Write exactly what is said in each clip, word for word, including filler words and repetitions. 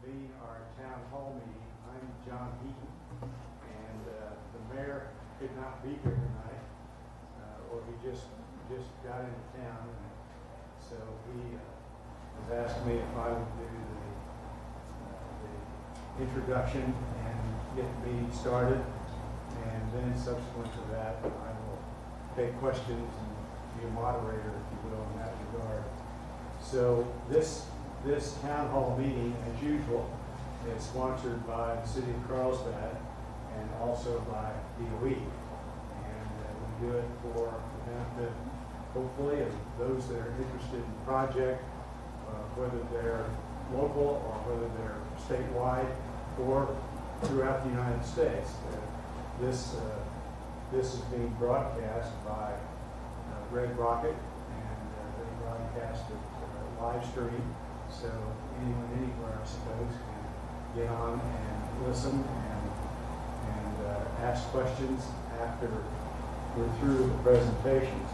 convene our town hall meeting. I'm John Heaton, and uh, the mayor could not be here tonight, uh, or he just just got into town, and so he uh, has asked me if I would do the, uh, the introduction and get the meeting started, and then subsequent to that, I will take questions and be a moderator, if you will, in that regard. So this this town hall meeting, as usual, is sponsored by the city of Carlsbad and also by D O E. And uh, we do it for the benefit, hopefully, of those that are interested in the project, uh, whether they're local or whether they're statewide or throughout the United States. Uh, this uh, this is being broadcast by uh, Red Rocket, and uh, they broadcast it uh, live stream. So anyone anywhere, I suppose, can get on and listen and, and uh, ask questions after we're through the presentations.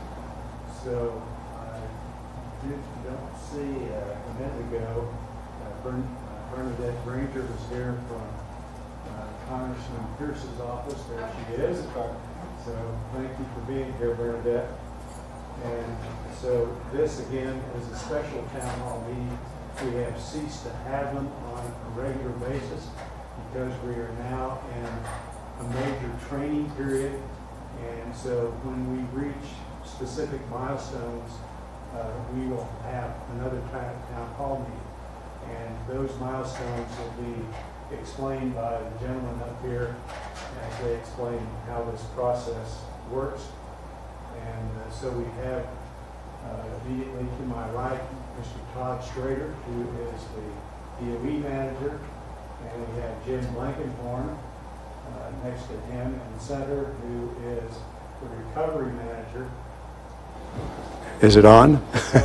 So I did, don't see uh, a minute ago, uh, Bern, uh, Bernadette Granger was here from uh, Congressman Pierce's office. There she is. So thank you for being here, Bernadette. And so this, again, is a special town hall meeting. We have ceased to have them on a regular basis because we are now in a major training period. And so when we reach specific milestones, uh, we will have another town hall meeting. And those milestones will be explained by the gentleman up here as they explain how this process works. And uh, so we have uh, immediately to my right, Mister Todd Schrader, who is the D O E manager, and we have Jim Blankenhorn uh, next to him in the center, who is the recovery manager. Is it on?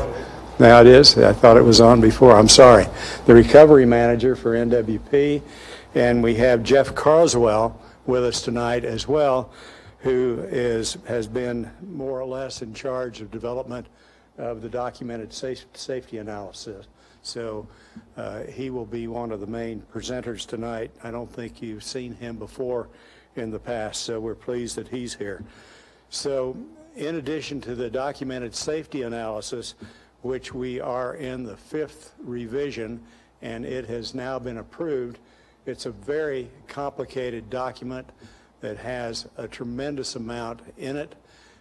Now it is. I thought it was on before. I'm sorry. The recovery manager for N W P, and we have Jeff Carswell with us tonight as well, who is has been more or less in charge of development of the documented safe, safety analysis. So uh, he will be one of the main presenters tonight. I don't think you've seen him before in the past, so we're pleased that he's here. So in addition to the documented safety analysis, which we are in the fifth revision, and it has now been approved, it's a very complicated document that has a tremendous amount in it,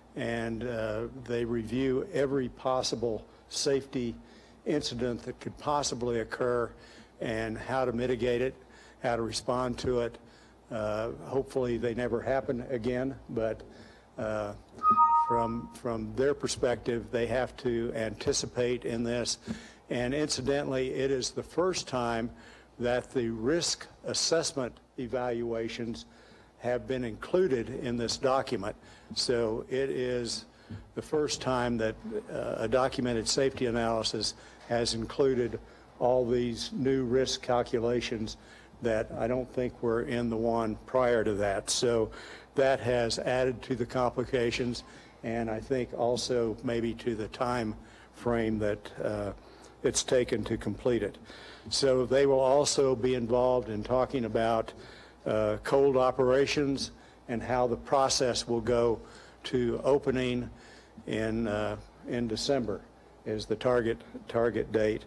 and uh, they review every possible safety incident that could possibly occur and how to mitigate it, how to respond to it. Uh, hopefully they never happen again, but uh, from, from their perspective, they have to anticipate in this. And incidentally, it is the first time that the risk assessment evaluations have been included in this document. So it is the first time that uh, a documented safety analysis has included all these new risk calculations that I don't think were in the one prior to that. So that has added to the complications, and I think also maybe to the time frame that uh, it's taken to complete it. So they will also be involved in talking about uh, cold operations and how the process will go to opening in uh, in December is the target target date.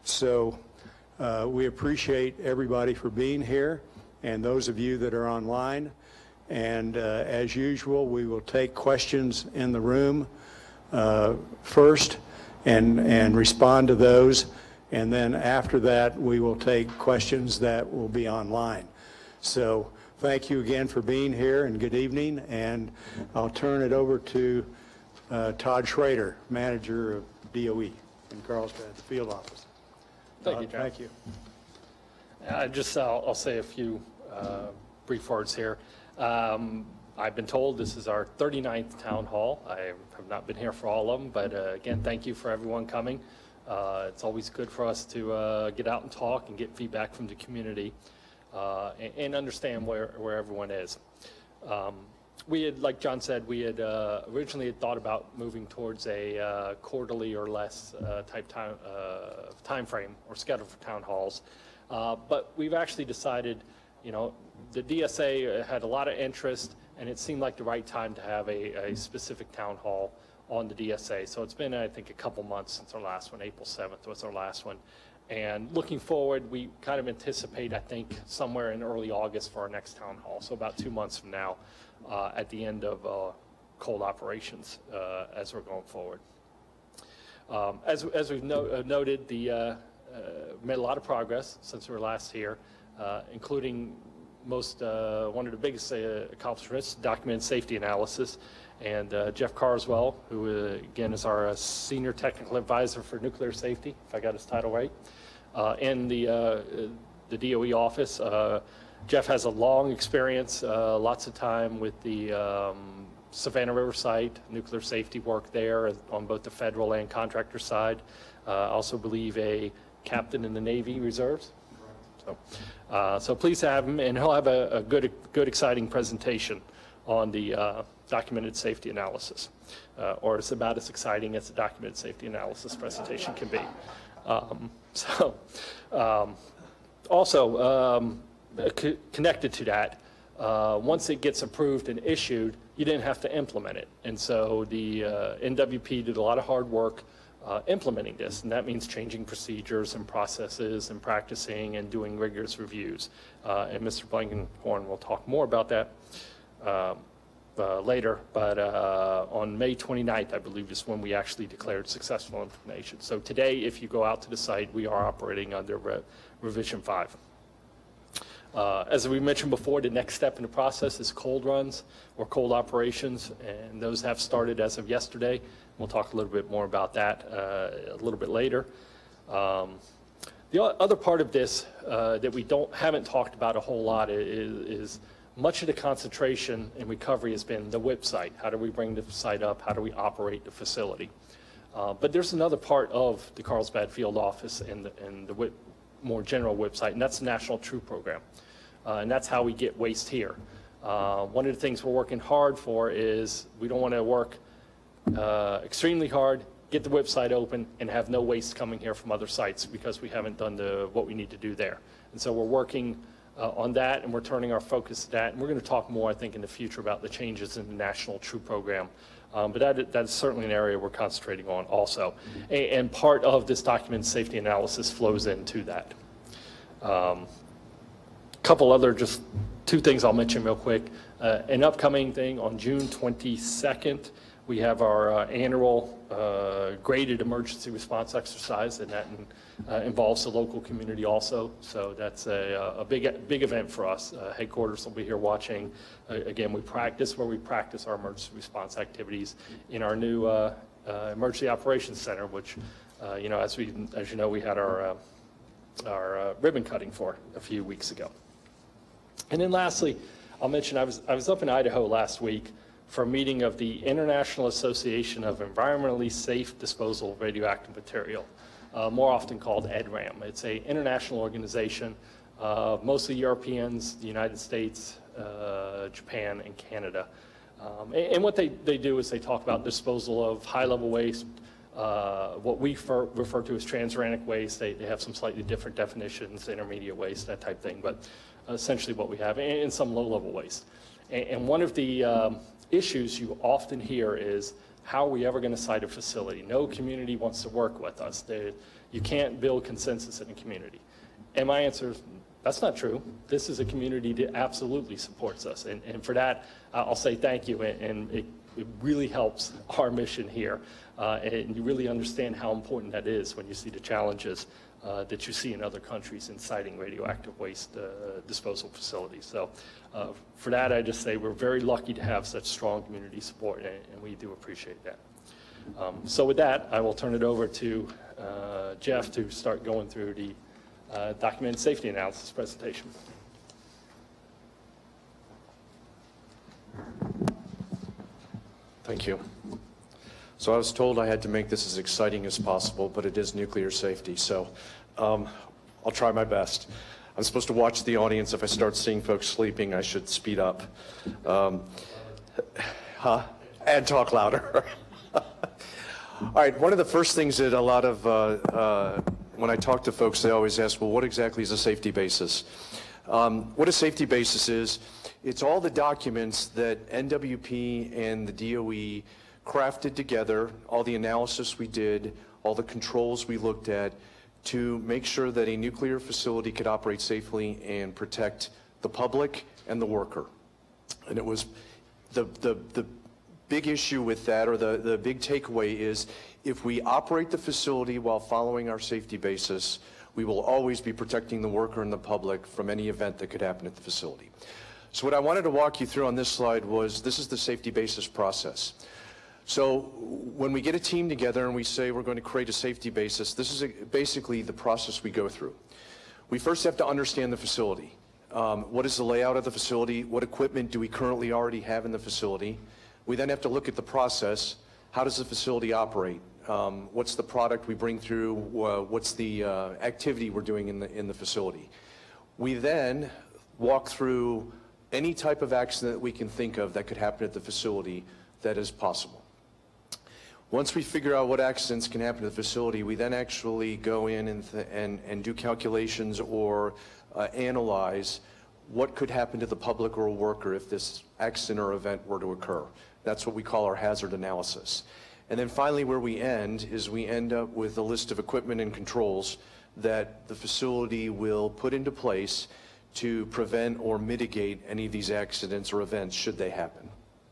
So uh, we appreciate everybody for being here, and those of you that are online. And uh, as usual, we will take questions in the room uh, first and and respond to those, and then after that we will take questions that will be online. So thank you again for being here, and good evening, and I'll turn it over to uh, Todd Schrader, manager of D O E in Carlsbad, the field office. Thank Todd, you, John. Thank you. Uh, just I'll, I'll say a few uh, brief words here. Um, I've been told this is our thirty-ninth town hall. I have not been here for all of them, but uh, again, thank you for everyone coming. Uh, it's always good for us to uh, get out and talk and get feedback from the community uh, and, and understand where, where everyone is. Um, we had, like John said, we had uh, originally had thought about moving towards a uh, quarterly or less uh, type time, uh, time frame or schedule for town halls. Uh, but we've actually decided, you know, the D S A had a lot of interest, and it seemed like the right time to have a, a specific town hall on the D S A. So it's been, I think, a couple months since our last one. April seventh was our last one. And looking forward, we kind of anticipate, I think, somewhere in early August for our next town hall. So about two months from now, uh, at the end of uh, cold operations uh, as we're going forward. Um, as, as we've no, uh, noted, the uh, uh, made a lot of progress since we were last here, uh, including most, uh, one of the biggest uh, accomplishments, documented safety analysis. And uh, Jeff Carswell, who uh, again is our uh, Senior Technical Advisor for Nuclear Safety, if I got his title right, uh, in the, uh, the D O E office. Uh, Jeff has a long experience, uh, lots of time with the um, Savannah River site, nuclear safety work there on both the federal and contractor side. Uh, I also believe a captain in the Navy Reserves. So, uh, so pleased to have him, and he'll have a, a good, good, exciting presentation on the uh, documented safety analysis, uh, or it's about as exciting as a documented safety analysis presentation can be. Um, so, um, also um, co connected to that, uh, once it gets approved and issued, you didn't have to implement it, and so the uh, N W P did a lot of hard work uh, implementing this, and that means changing procedures and processes and practicing and doing rigorous reviews. Uh, and Mister Blankenhorn will talk more about that Um, uh, later, but uh, on May twenty-ninth, I believe, is when we actually declared successful implementation. So today, if you go out to the site, we are operating under re revision five. Uh, as we mentioned before, the next step in the process is cold runs or cold operations, and those have started as of yesterday. We'll talk a little bit more about that uh, a little bit later. Um, the other part of this uh, that we don't haven't talked about a whole lot is, is much of the concentration in recovery has been the WIPP site. How do we bring the site up? How do we operate the facility? Uh, but there's another part of the Carlsbad Field Office and the, and the WIPP, more general WIPP site, and that's the National True Program. Uh, and that's how we get waste here. Uh, one of the things we're working hard for is we don't want to work uh, extremely hard, get the WIPP site open, and have no waste coming here from other sites because we haven't done the, what we need to do there. And so we're working Uh, on that, and we're turning our focus to that. And we're going to talk more, I think, in the future about the changes in the National True Program. Um, but that, that is certainly an area we're concentrating on also. A, and part of this document safety analysis flows into that. A um, couple other, just two things I'll mention real quick. Uh, an upcoming thing on June twenty-second, we have our uh, annual uh, graded emergency response exercise, and that in, uh, involves the local community also. So that's a, a big, big event for us. Uh, headquarters will be here watching. Uh, again, we practice where we practice our emergency response activities in our new uh, uh, emergency operations center, which, uh, you know, as we, as you know, we had our uh, our uh, ribbon cutting for a few weeks ago. And then lastly, I'll mention I was I was up in Idaho last week for a meeting of the International Association of Environmentally Safe Disposal of Radioactive Material, uh, more often called E D RAM. It's an international organization, uh, mostly Europeans, the United States, uh, Japan, and Canada. Um, and, and what they, they do is they talk about disposal of high-level waste, uh, what we refer, refer to as transuranic waste. They, they have some slightly different definitions, intermediate waste, that type of thing, but essentially what we have, and, and some low-level waste. And, and one of the um, issues you often hear is, how are we ever going to site a facility? No community wants to work with us. They, you can't build consensus in a community. And my answer is, that's not true. This is a community that absolutely supports us. And, and for that, uh, I'll say thank you. And, and it, it really helps our mission here. Uh, and you really understand how important that is when you see the challenges uh, that you see in other countries in siting radioactive waste uh, disposal facilities. So uh, for that, I just say we're very lucky to have such strong community support, and, and we do appreciate that. Um, so with that, I will turn it over to uh, Jeff to start going through the uh, documented safety analysis presentation. Thank you. So I was told I had to make this as exciting as possible, but it is nuclear safety, so um, I'll try my best. I'm supposed to watch the audience. If I start seeing folks sleeping, I should speed up. Um, huh? And talk louder. All right, one of the first things that a lot of uh, uh, when I talk to folks, they always ask, well, what exactly is a safety basis? Um, what a safety basis is, it's all the documents that N W P and the D O E crafted together, all the analysis we did, all the controls we looked at to make sure that a nuclear facility could operate safely and protect the public and the worker. And it was the, the, the big issue with that, or the, the big takeaway is, if we operate the facility while following our safety basis, we will always be protecting the worker and the public from any event that could happen at the facility. So what I wanted to walk you through on this slide was, this is the safety basis process. So when we get a team together and we say we're going to create a safety basis, this is a, basically the process we go through. We first have to understand the facility. Um, what is the layout of the facility? What equipment do we currently already have in the facility? We then have to look at the process. How does the facility operate? Um, what's the product we bring through? Uh, what's the uh, activity we're doing in the, in the facility? We then walk through any type of accident that we can think of that could happen at the facility that is possible. Once we figure out what accidents can happen at the facility, we then actually go in and, th and, and do calculations or uh, analyze what could happen to the public or a worker if this accident or event were to occur. That's what we call our hazard analysis. And then finally where we end is we end up with a list of equipment and controls that the facility will put into place to prevent or mitigate any of these accidents or events should they happen.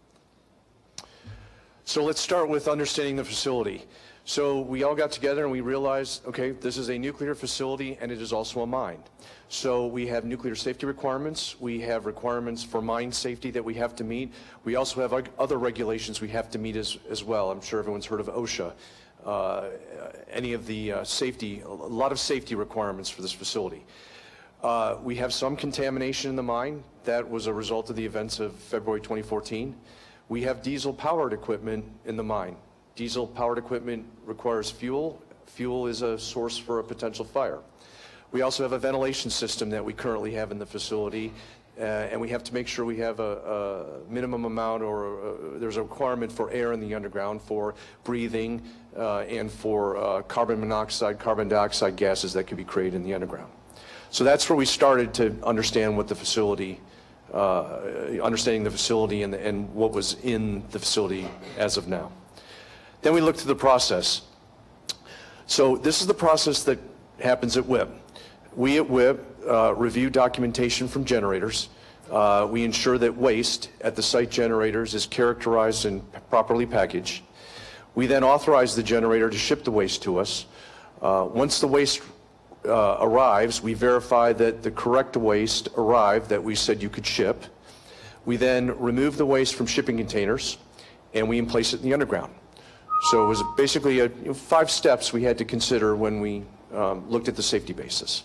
So let's start with understanding the facility. So we all got together and we realized, okay, this is a nuclear facility and it is also a mine. So we have nuclear safety requirements. We have requirements for mine safety that we have to meet. We also have other regulations we have to meet as, as well. I'm sure everyone's heard of OSHA. Uh, any of the uh, safety, a lot of safety requirements for this facility. Uh, we have some contamination in the mine. That was a result of the events of February twenty fourteen. We have diesel-powered equipment in the mine. Diesel-powered equipment requires fuel. Fuel is a source for a potential fire. We also have a ventilation system that we currently have in the facility, uh, and we have to make sure we have a, a minimum amount, or a, there's a requirement for air in the underground for breathing uh, and for uh, carbon monoxide, carbon dioxide gases that could be created in the underground. So that's where we started to understand what the facility Uh, understanding the facility and, the, and what was in the facility as of now. Then we looked at the process. So this is the process that happens at WIPP. We at WIPP uh, review documentation from generators. Uh, we ensure that waste at the site generators is characterized and properly packaged. We then authorize the generator to ship the waste to us. Uh, once the waste Uh, arrives, we verify that the correct waste arrived that we said you could ship. We then remove the waste from shipping containers and we place it in the underground. So it was basically a, you know, five steps we had to consider when we um, looked at the safety basis.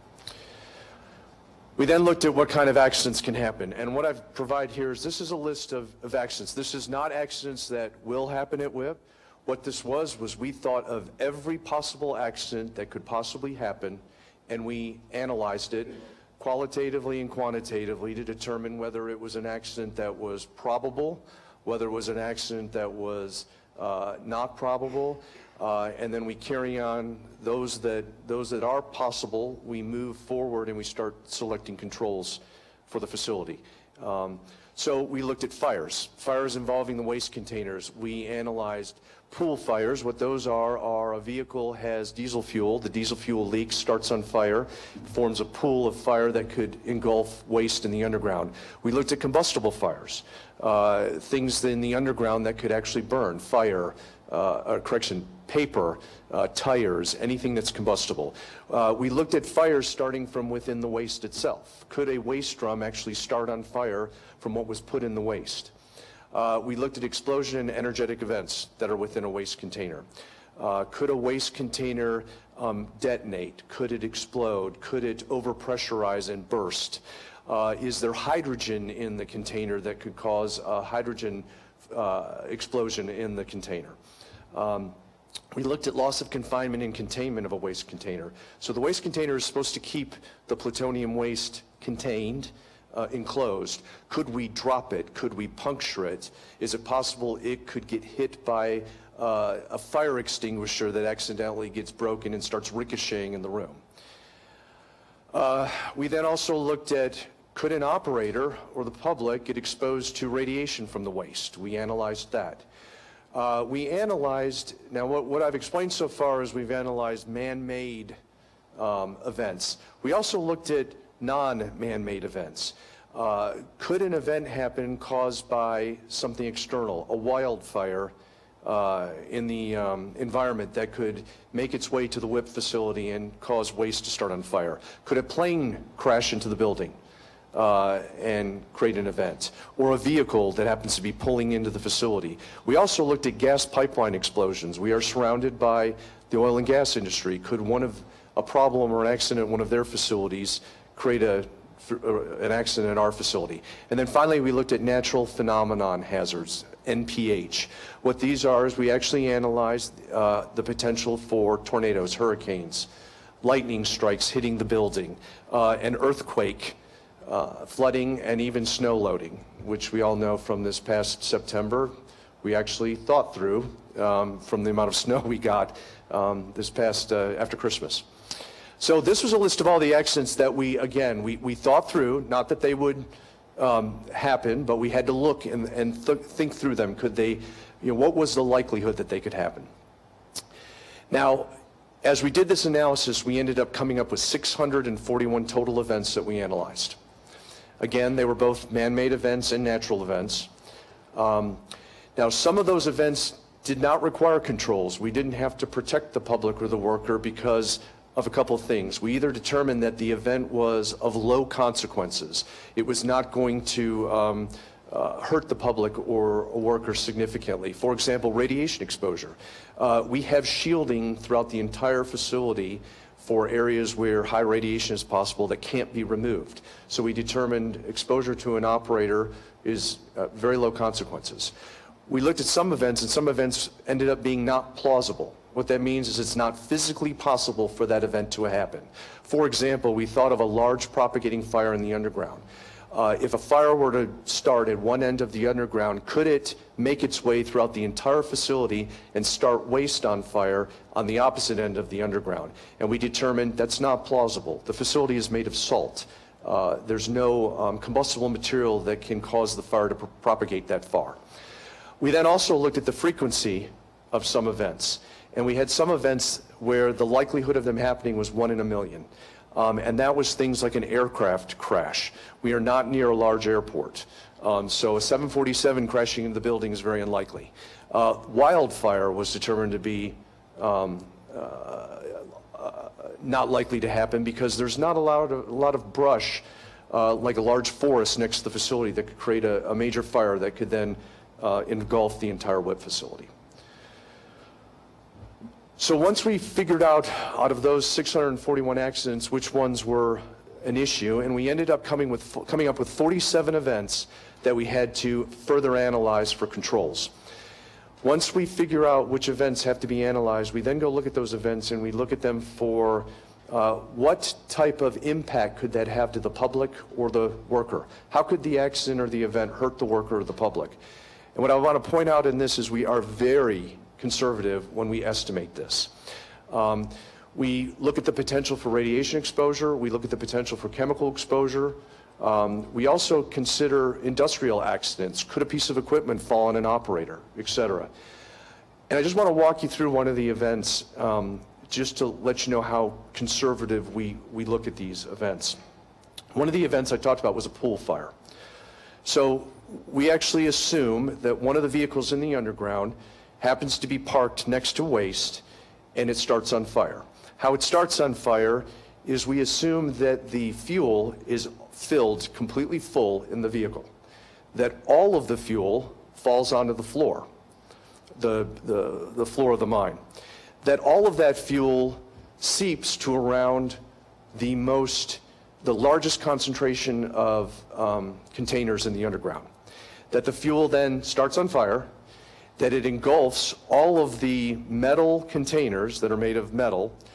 We then looked at what kind of accidents can happen, and what I've provided here is, this is a list of, of accidents. This is not accidents that will happen at WIPP. What this was, was we thought of every possible accident that could possibly happen, and we analyzed it qualitatively and quantitatively to determine whether it was an accident that was probable, whether it was an accident that was uh, not probable, uh, and then we carry on those that, those that are possible. We move forward and we start selecting controls for the facility. Um, so we looked at fires, fires involving the waste containers. We analyzed pool fires. What those are, are a vehicle has diesel fuel. The diesel fuel leaks, starts on fire, forms a pool of fire that could engulf waste in the underground. We looked at combustible fires, uh, things in the underground that could actually burn, fire, uh, or correction, paper, uh, tires, anything that's combustible. Uh, we looked at fires starting from within the waste itself. Could a waste drum actually start on fire from what was put in the waste? Uh, we looked at explosion and energetic events that are within a waste container. Uh, could a waste container um, detonate? Could it explode? Could it overpressurize and burst? Uh, is there hydrogen in the container that could cause a hydrogen uh, explosion in the container? Um, we looked at loss of confinement and containment of a waste container. So the waste container is supposed to keep the plutonium waste contained uh, enclosed. Could we drop it? Could we puncture it? Is it possible it could get hit by uh, a fire extinguisher that accidentally gets broken and starts ricocheting in the room? Uh, we then also looked at, could an operator or the public get exposed to radiation from the waste? We analyzed that. Uh, we analyzed, now what, what I've explained so far is we've analyzed man-made um, events. We also looked at non-man-made events. Uh, could an event happen caused by something external, a wildfire uh, in the um, environment that could make its way to the WIPP facility and cause waste to start on fire? Could a plane crash into the building uh, and create an event? Or a vehicle that happens to be pulling into the facility? We also looked at gas pipeline explosions. We are surrounded by the oil and gas industry. Could one of a problem or an accident at one of their facilities create a an accident at our facility? And then finally, we looked at natural phenomenon hazards, N P H. What these are is we actually analyzed uh, the potential for tornadoes, hurricanes, lightning strikes hitting the building, uh, an earthquake, uh, flooding, and even snow loading, which we all know from this past September. We actually thought through um, from the amount of snow we got um, this past uh, after Christmas. So this was a list of all the accidents that we, again, we, we thought through, not that they would um, happen, but we had to look and, and th think through them. Could they, you know, what was the likelihood that they could happen? Now, as we did this analysis, we ended up coming up with six hundred forty-one total events that we analyzed. Again, they were both man-made events and natural events. Um, now, some of those events did not require controls. We didn't have to protect the public or the worker because of a couple of things. We either determined that the event was of low consequences. It was not going to um, uh, hurt the public or a worker significantly. For example, radiation exposure. Uh, we have shielding throughout the entire facility for areas where high radiation is possible that can't be removed. So we determined exposure to an operator is uh, very low consequences. We looked at some events, and some events ended up being not plausible. What that means is it's not physically possible for that event to happen. For example, we thought of a large propagating fire in the underground. Uh, if a fire were to start at one end of the underground, could it make its way throughout the entire facility and start waste on fire on the opposite end of the underground? And we determined that's not plausible. The facility is made of salt. Uh, there's no um, combustible material that can cause the fire to pr propagate that far. We then also looked at the frequency of some events. And we had some events where the likelihood of them happening was one in a million. Um, and that was things like an aircraft crash. We are not near a large airport. Um, so a seven forty-seven crashing into the building is very unlikely. Uh, wildfire was determined to be um, uh, uh, not likely to happen because there's not a lot of, a lot of brush, uh, like a large forest next to the facility that could create a, a major fire that could then uh, engulf the entire WIPP facility. So once we figured out, out of those six hundred forty-one accidents, which ones were an issue, and we ended up coming, with, coming up with forty-seven events that we had to further analyze for controls. Once we figure out which events have to be analyzed, we then go look at those events and we look at them for uh, what type of impact could that have to the public or the worker? How could the accident or the event hurt the worker or the public? And what I want to point out in this is we are very conservative when we estimate this. Um, we look at the potential for radiation exposure. We look at the potential for chemical exposure. Um, we also consider industrial accidents. Could a piece of equipment fall on an operator, et cetera. And I just want to walk you through one of the events um, just to let you know how conservative we, we look at these events. One of the events I talked about was a pool fire. So we actually assume that one of the vehicles in the underground happens to be parked next to waste, and it starts on fire. How it starts on fire is we assume that the fuel is filled completely full in the vehicle, that all of the fuel falls onto the floor, the, the, the floor of the mine, that all of that fuel seeps to around the most, the largest concentration of um, containers in the underground, that the fuel then starts on fire, that it engulfs all of the metal containers that are made of metal,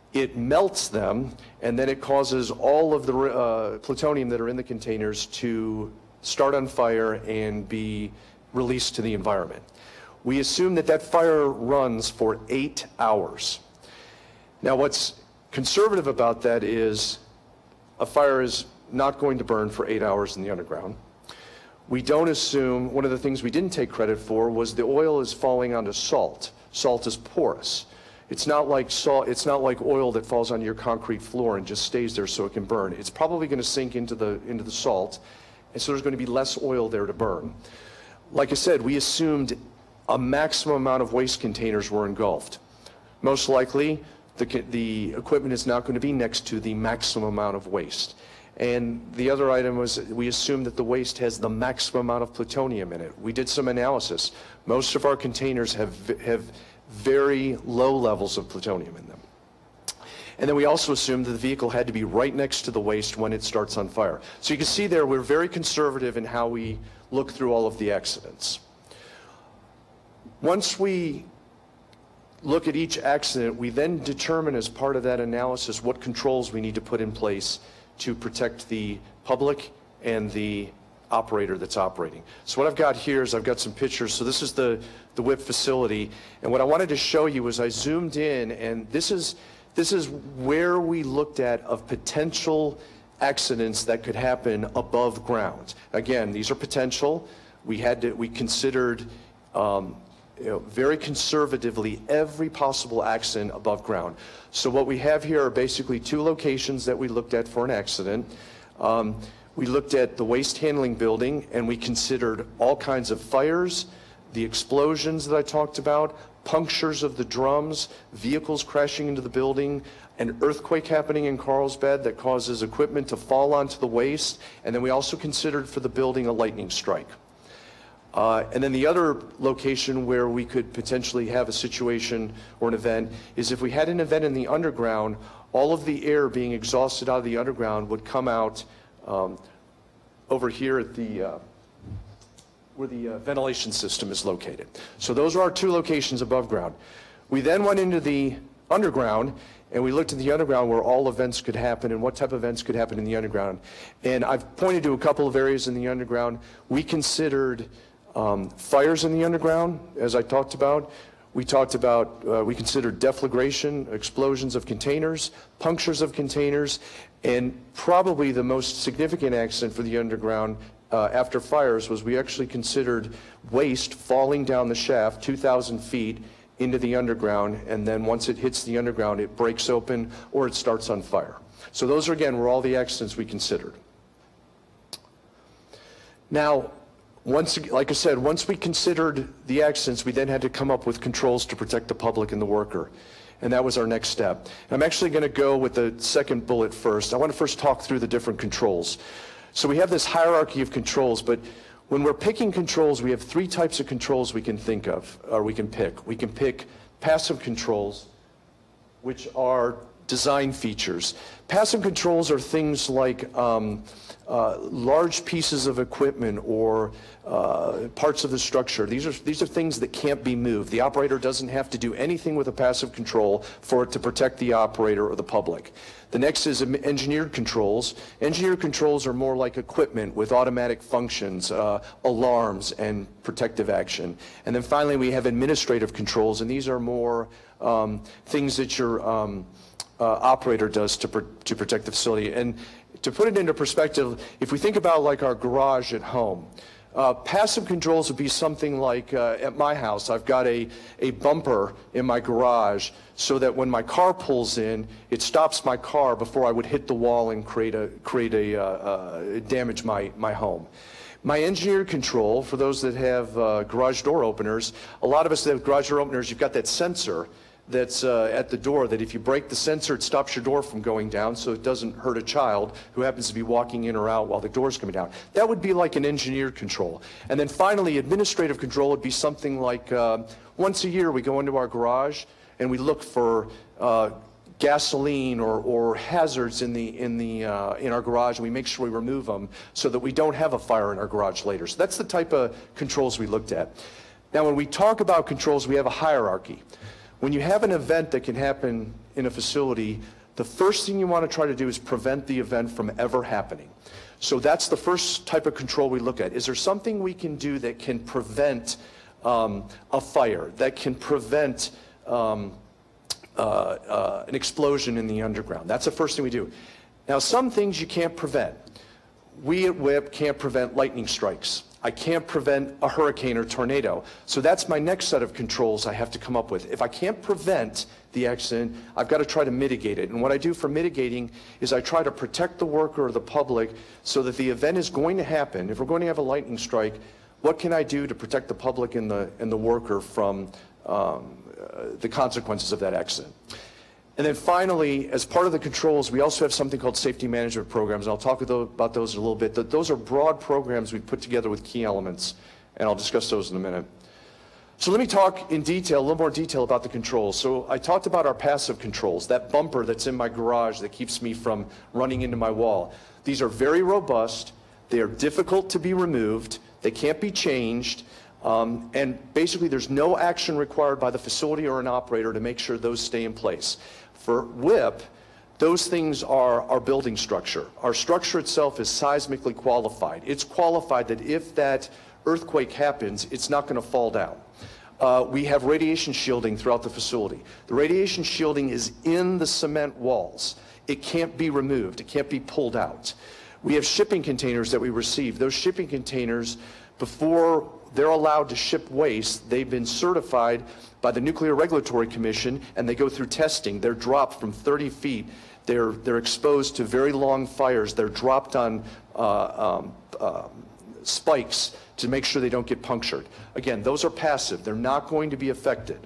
it melts them, and then it causes all of the uh, plutonium that are in the containers to start on fire and be released to the environment. We assume that that fire runs for eight hours. Now, what's conservative about that is a fire is not going to burn for eight hours in the underground. We don't assume, one of the things we didn't take credit for was the oil is falling onto salt. Salt is porous. It's not like salt, it's not like oil that falls on your concrete floor and just stays there so it can burn. It's probably going to sink into the, into the salt, and so there's going to be less oil there to burn. Like I said, we assumed a maximum amount of waste containers were engulfed. Most likely, the, the equipment is not going to be next to the maximum amount of waste. And the other item was we assumed that the waste has the maximum amount of plutonium in it. We did some analysis. Most of our containers have, have very low levels of plutonium in them. And then we also assumed that the vehicle had to be right next to the waste when it starts on fire. So you can see there we're very conservative in how we look through all of the accidents. Once we look at each accident, we then determine as part of that analysis what controls we need to put in place to protect the public and the operator that's operating. So what I've got here is I've got some pictures. So this is the, the WIPP facility. And what I wanted to show you was I zoomed in, and this is, this is where we looked at of potential accidents that could happen above ground. Again, these are potential. We had to, we considered um, you know, very conservatively every possible accident above ground. So what we have here are basically two locations that we looked at for an accident. Um, we looked at the waste handling building, and we considered all kinds of fires, the explosions that I talked about, punctures of the drums, vehicles crashing into the building, an earthquake happening in Carlsbad that causes equipment to fall onto the waste, and then we also considered for the building a lightning strike. Uh, and then the other location where we could potentially have a situation or an event is if we had an event in the underground, all of the air being exhausted out of the underground would come out um, over here at the, uh, where the uh, ventilation system is located. So those are our two locations above ground. We then went into the underground, and we looked at the underground where all events could happen and what type of events could happen in the underground. And I've pointed to a couple of areas in the underground. We considered Um, fires in the underground, as I talked about. We talked about, uh, we considered deflagration, explosions of containers, punctures of containers, and probably the most significant accident for the underground uh, after fires was we actually considered waste falling down the shaft two thousand feet into the underground, and then once it hits the underground, it breaks open or it starts on fire. So those, are, again, were all the accidents we considered. Now, Once, like I said, once we considered the accidents, we then had to come up with controls to protect the public and the worker. And that was our next step. And I'm actually going to go with the second bullet first. I want to first talk through the different controls. So we have this hierarchy of controls, but when we're picking controls, we have three types of controls we can think of, or we can pick. We can pick passive controls, which are design features. Passive controls are things like um, uh, large pieces of equipment or uh, parts of the structure. These are, these are things that can't be moved. The operator doesn't have to do anything with a passive control for it to protect the operator or the public. The next is engineered controls. Engineered controls are more like equipment with automatic functions, uh, alarms, and protective action. And then finally we have administrative controls, and these are more um, things that your um, uh, operator does to, pr to protect the facility. And to put it into perspective, if we think about like our garage at home, Uh, passive controls would be something like uh, at my house, I've got a, a bumper in my garage so that when my car pulls in, it stops my car before I would hit the wall and create a, create a uh, uh, damage my, my home. My engineered control, for those that have uh, garage door openers, a lot of us that have garage door openers, you've got that sensor that's uh, at the door that if you break the sensor, it stops your door from going down so it doesn't hurt a child who happens to be walking in or out while the door's coming down. That would be like an engineered control. And then finally, administrative control would be something like uh, once a year we go into our garage and we look for uh, gasoline or, or hazards in, the, in, the, uh, in our garage, and we make sure we remove them so that we don't have a fire in our garage later. So that's the type of controls we looked at. Now when we talk about controls, we have a hierarchy. When you have an event that can happen in a facility, the first thing you want to try to do is prevent the event from ever happening. So that's the first type of control we look at. Is there something we can do that can prevent um, a fire, that can prevent um, uh, uh, an explosion in the underground? That's the first thing we do. Now, some things you can't prevent. We at WIPP can't prevent lightning strikes. I can't prevent a hurricane or tornado. So that's my next set of controls I have to come up with. If I can't prevent the accident, I've got to try to mitigate it. And what I do for mitigating is I try to protect the worker or the public so that the event is going to happen. If we're going to have a lightning strike, what can I do to protect the public and the, and the worker from um, uh, the consequences of that accident? And then finally, as part of the controls, we also have something called safety management programs, and I'll talk about those in a little bit. Those are broad programs we put together with key elements, and I'll discuss those in a minute. So let me talk in detail, a little more detail about the controls. So I talked about our passive controls, that bumper that's in my garage that keeps me from running into my wall. These are very robust. They are difficult to be removed. They can't be changed. Um, and basically, there's no action required by the facility or an operator to make sure those stay in place. For WIPP, those things are our building structure. Our structure itself is seismically qualified. It's qualified that if that earthquake happens, it's not going to fall down. Uh, we have radiation shielding throughout the facility. The radiation shielding is in the cement walls. It can't be removed. It can't be pulled out. We have shipping containers that we receive. Those shipping containers, before they're allowed to ship waste, they've been certified by the Nuclear Regulatory Commission, and they go through testing. They're dropped from thirty feet. They're, they're exposed to very long fires. They're dropped on uh, um, uh, spikes to make sure they don't get punctured. Again, those are passive. They're not going to be affected.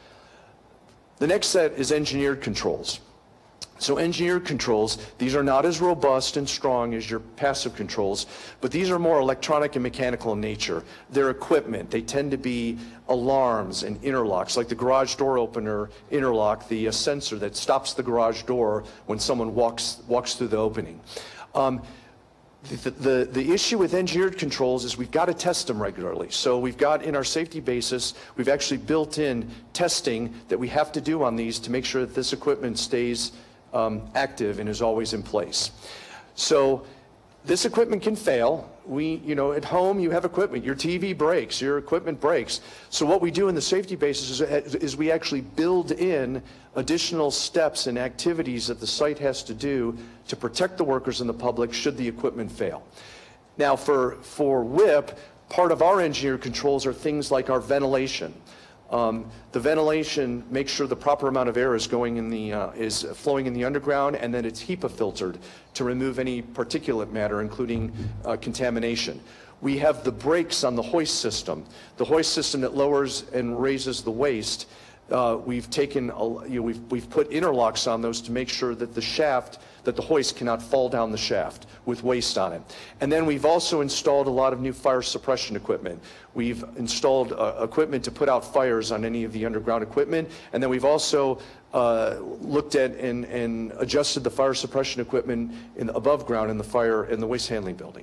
The next set is engineered controls. So engineered controls, these are not as robust and strong as your passive controls, but these are more electronic and mechanical in nature. They're equipment. They tend to be alarms and interlocks, like the garage door opener interlock, the uh, sensor that stops the garage door when someone walks, walks through the opening. Um, The, the, the issue with engineered controls is we've got to test them regularly. So we've got in our safety basis, we've actually built in testing that we have to do on these to make sure that this equipment stays um, active and is always in place. So this equipment can fail. We, you know, at home you have equipment. Your T V breaks, your equipment breaks. So what we do in the safety basis is, is we actually build in additional steps and activities that the site has to do to protect the workers and the public should the equipment fail. Now for, for WIPP, part of our engineered controls are things like our ventilation. Um, the ventilation makes sure the proper amount of air is going in the, uh, is flowing in the underground, and then it's HEPA filtered to remove any particulate matter, including uh, contamination. We have the brakes on the hoist system. The hoist system that lowers and raises the waste. Uh, we've taken, a, you know, we've, we've put interlocks on those to make sure that the shaft, that the hoist cannot fall down the shaft with waste on it. And then we've also installed a lot of new fire suppression equipment. We've installed uh, equipment to put out fires on any of the underground equipment. And then we've also uh, looked at and, and adjusted the fire suppression equipment in the above ground in the fire in the waste handling building.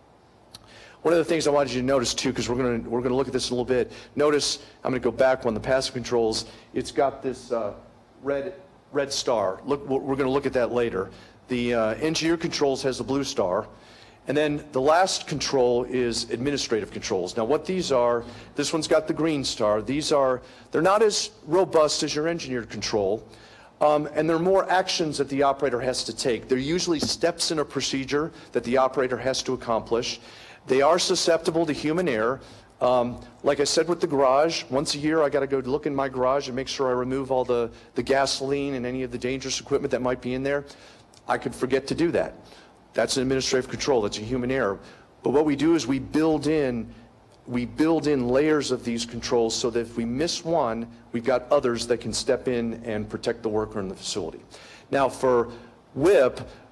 One of the things I wanted you to notice too, because we're going to we're going to look at this in a little bit. Notice I'm going to go back on the passive controls. It's got this uh, red red star. Look, we're going to look at that later. The uh, engineer controls has the blue star, and then the last control is administrative controls. Now, what these are, this one's got the green star. These are they're not as robust as your engineered control. Um, and there are more actions that the operator has to take. They're usually steps in a procedure that the operator has to accomplish. They are susceptible to human error. Um, like I said with the garage, once a year I got to go look in my garage and make sure I remove all the, the gasoline and any of the dangerous equipment that might be in there. I could forget to do that. That's an administrative control. That's a human error. But what we do is we build in, we build in layers of these controls so that if we miss one, we've got others that can step in and protect the worker in the facility. Now for WIPP,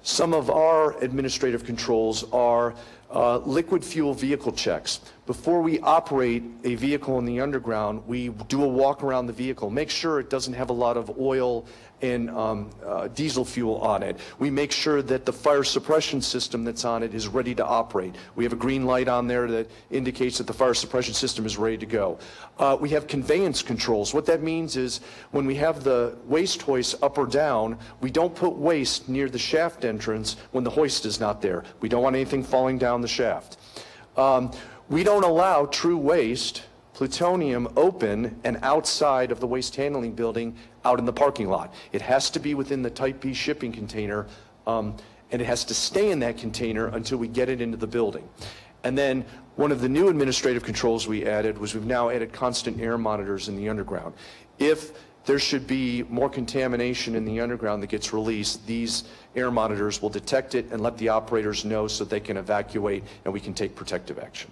some of our administrative controls are uh, liquid fuel vehicle checks. Before we operate a vehicle in the underground, we do a walk around the vehicle, make sure it doesn't have a lot of oil and um, uh, diesel fuel on it. We make sure that the fire suppression system that's on it is ready to operate. We have a green light on there that indicates that the fire suppression system is ready to go. Uh, we have conveyance controls. What that means is when we have the waste hoist up or down, we don't put waste near the shaft entrance when the hoist is not there. We don't want anything falling down the shaft. Um, we don't allow true waste, plutonium, open and outside of the waste handling building out in the parking lot. It has to be within the Type B shipping container, um, and it has to stay in that container until we get it into the building. And then one of the new administrative controls we added was we've now added constant air monitors in the underground. If there should be more contamination in the underground that gets released, these air monitors will detect it and let the operators know so they can evacuate and we can take protective action.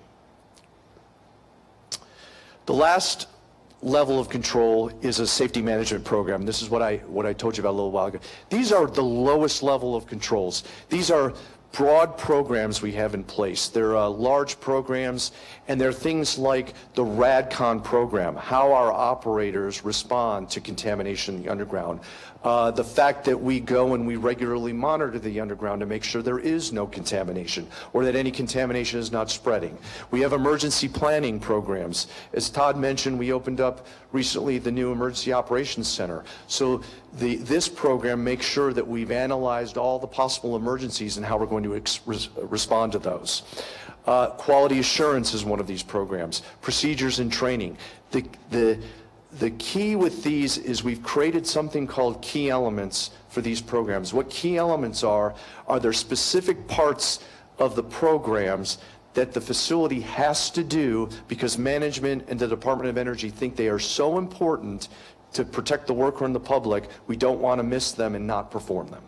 The last level of control is a safety management program. This is what I, what I told you about a little while ago. These are the lowest level of controls. These are broad programs we have in place. They're uh, large programs, and they're things like the RADCON program, how our operators respond to contamination in the underground. Uh, the fact that we go and we regularly monitor the underground to make sure there is no contamination or that any contamination is not spreading. We have emergency planning programs. As Todd mentioned, we opened up recently the new Emergency Operations Center. So the, this program makes sure that we've analyzed all the possible emergencies and how we're going to ex res respond to those. Uh, quality assurance is one of these programs. Procedures and training. The, the, The key with these is we've created something called key elements for these programs. What key elements are, are there specific parts of the programs that the facility has to do because management and the Department of Energy think they are so important to protect the worker and the public, we don't want to miss them and not perform them.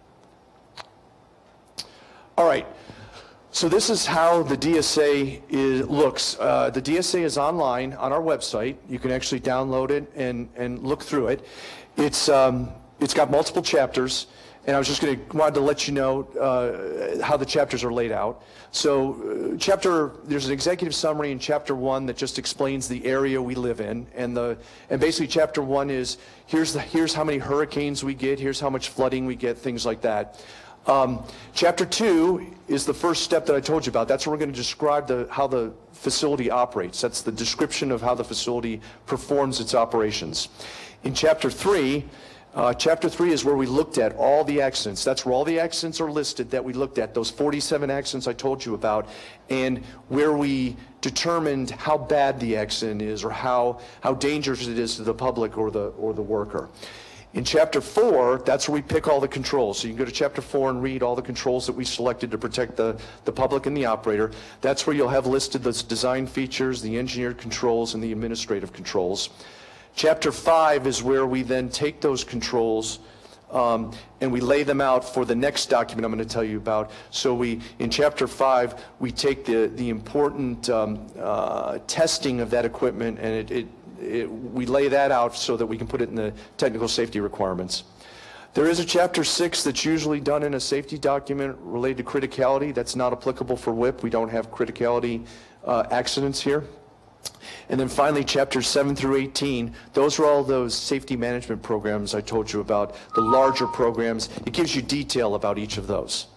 All right. So this is how the D S A is, looks. Uh, the D S A is online on our website. You can actually download it and, and look through it. It's, um, it's got multiple chapters, and I was just going to wanted to let you know uh, how the chapters are laid out. So uh, chapter, there's an executive summary in chapter one that just explains the area we live in, and the and basically chapter one is here's the here's how many hurricanes we get, here's how much flooding we get, things like that. Um, chapter two is the first step that I told you about. That's where we're going to describe the, how the facility operates. That's the description of how the facility performs its operations. In chapter three, uh, chapter three is where we looked at all the accidents. That's where all the accidents are listed that we looked at, those forty-seven accidents I told you about, and where we determined how bad the accident is or how, how dangerous it is to the public or the, or the worker. In chapter four, that's where we pick all the controls. So you can go to chapter four and read all the controls that we selected to protect the, the public and the operator. That's where you'll have listed the design features, the engineered controls, and the administrative controls. Chapter five is where we then take those controls um, and we lay them out for the next document I'm going to tell you about. So we, in chapter five, we take the, the important um, uh, testing of that equipment, and it, it It, we lay that out so that we can put it in the technical safety requirements. There is a chapter six that's usually done in a safety document related to criticality. That's not applicable for WIPP. We don't have criticality uh, accidents here. And then finally, chapters seven through eighteen, those are all those safety management programs I told you about, the larger programs. It gives you detail about each of those.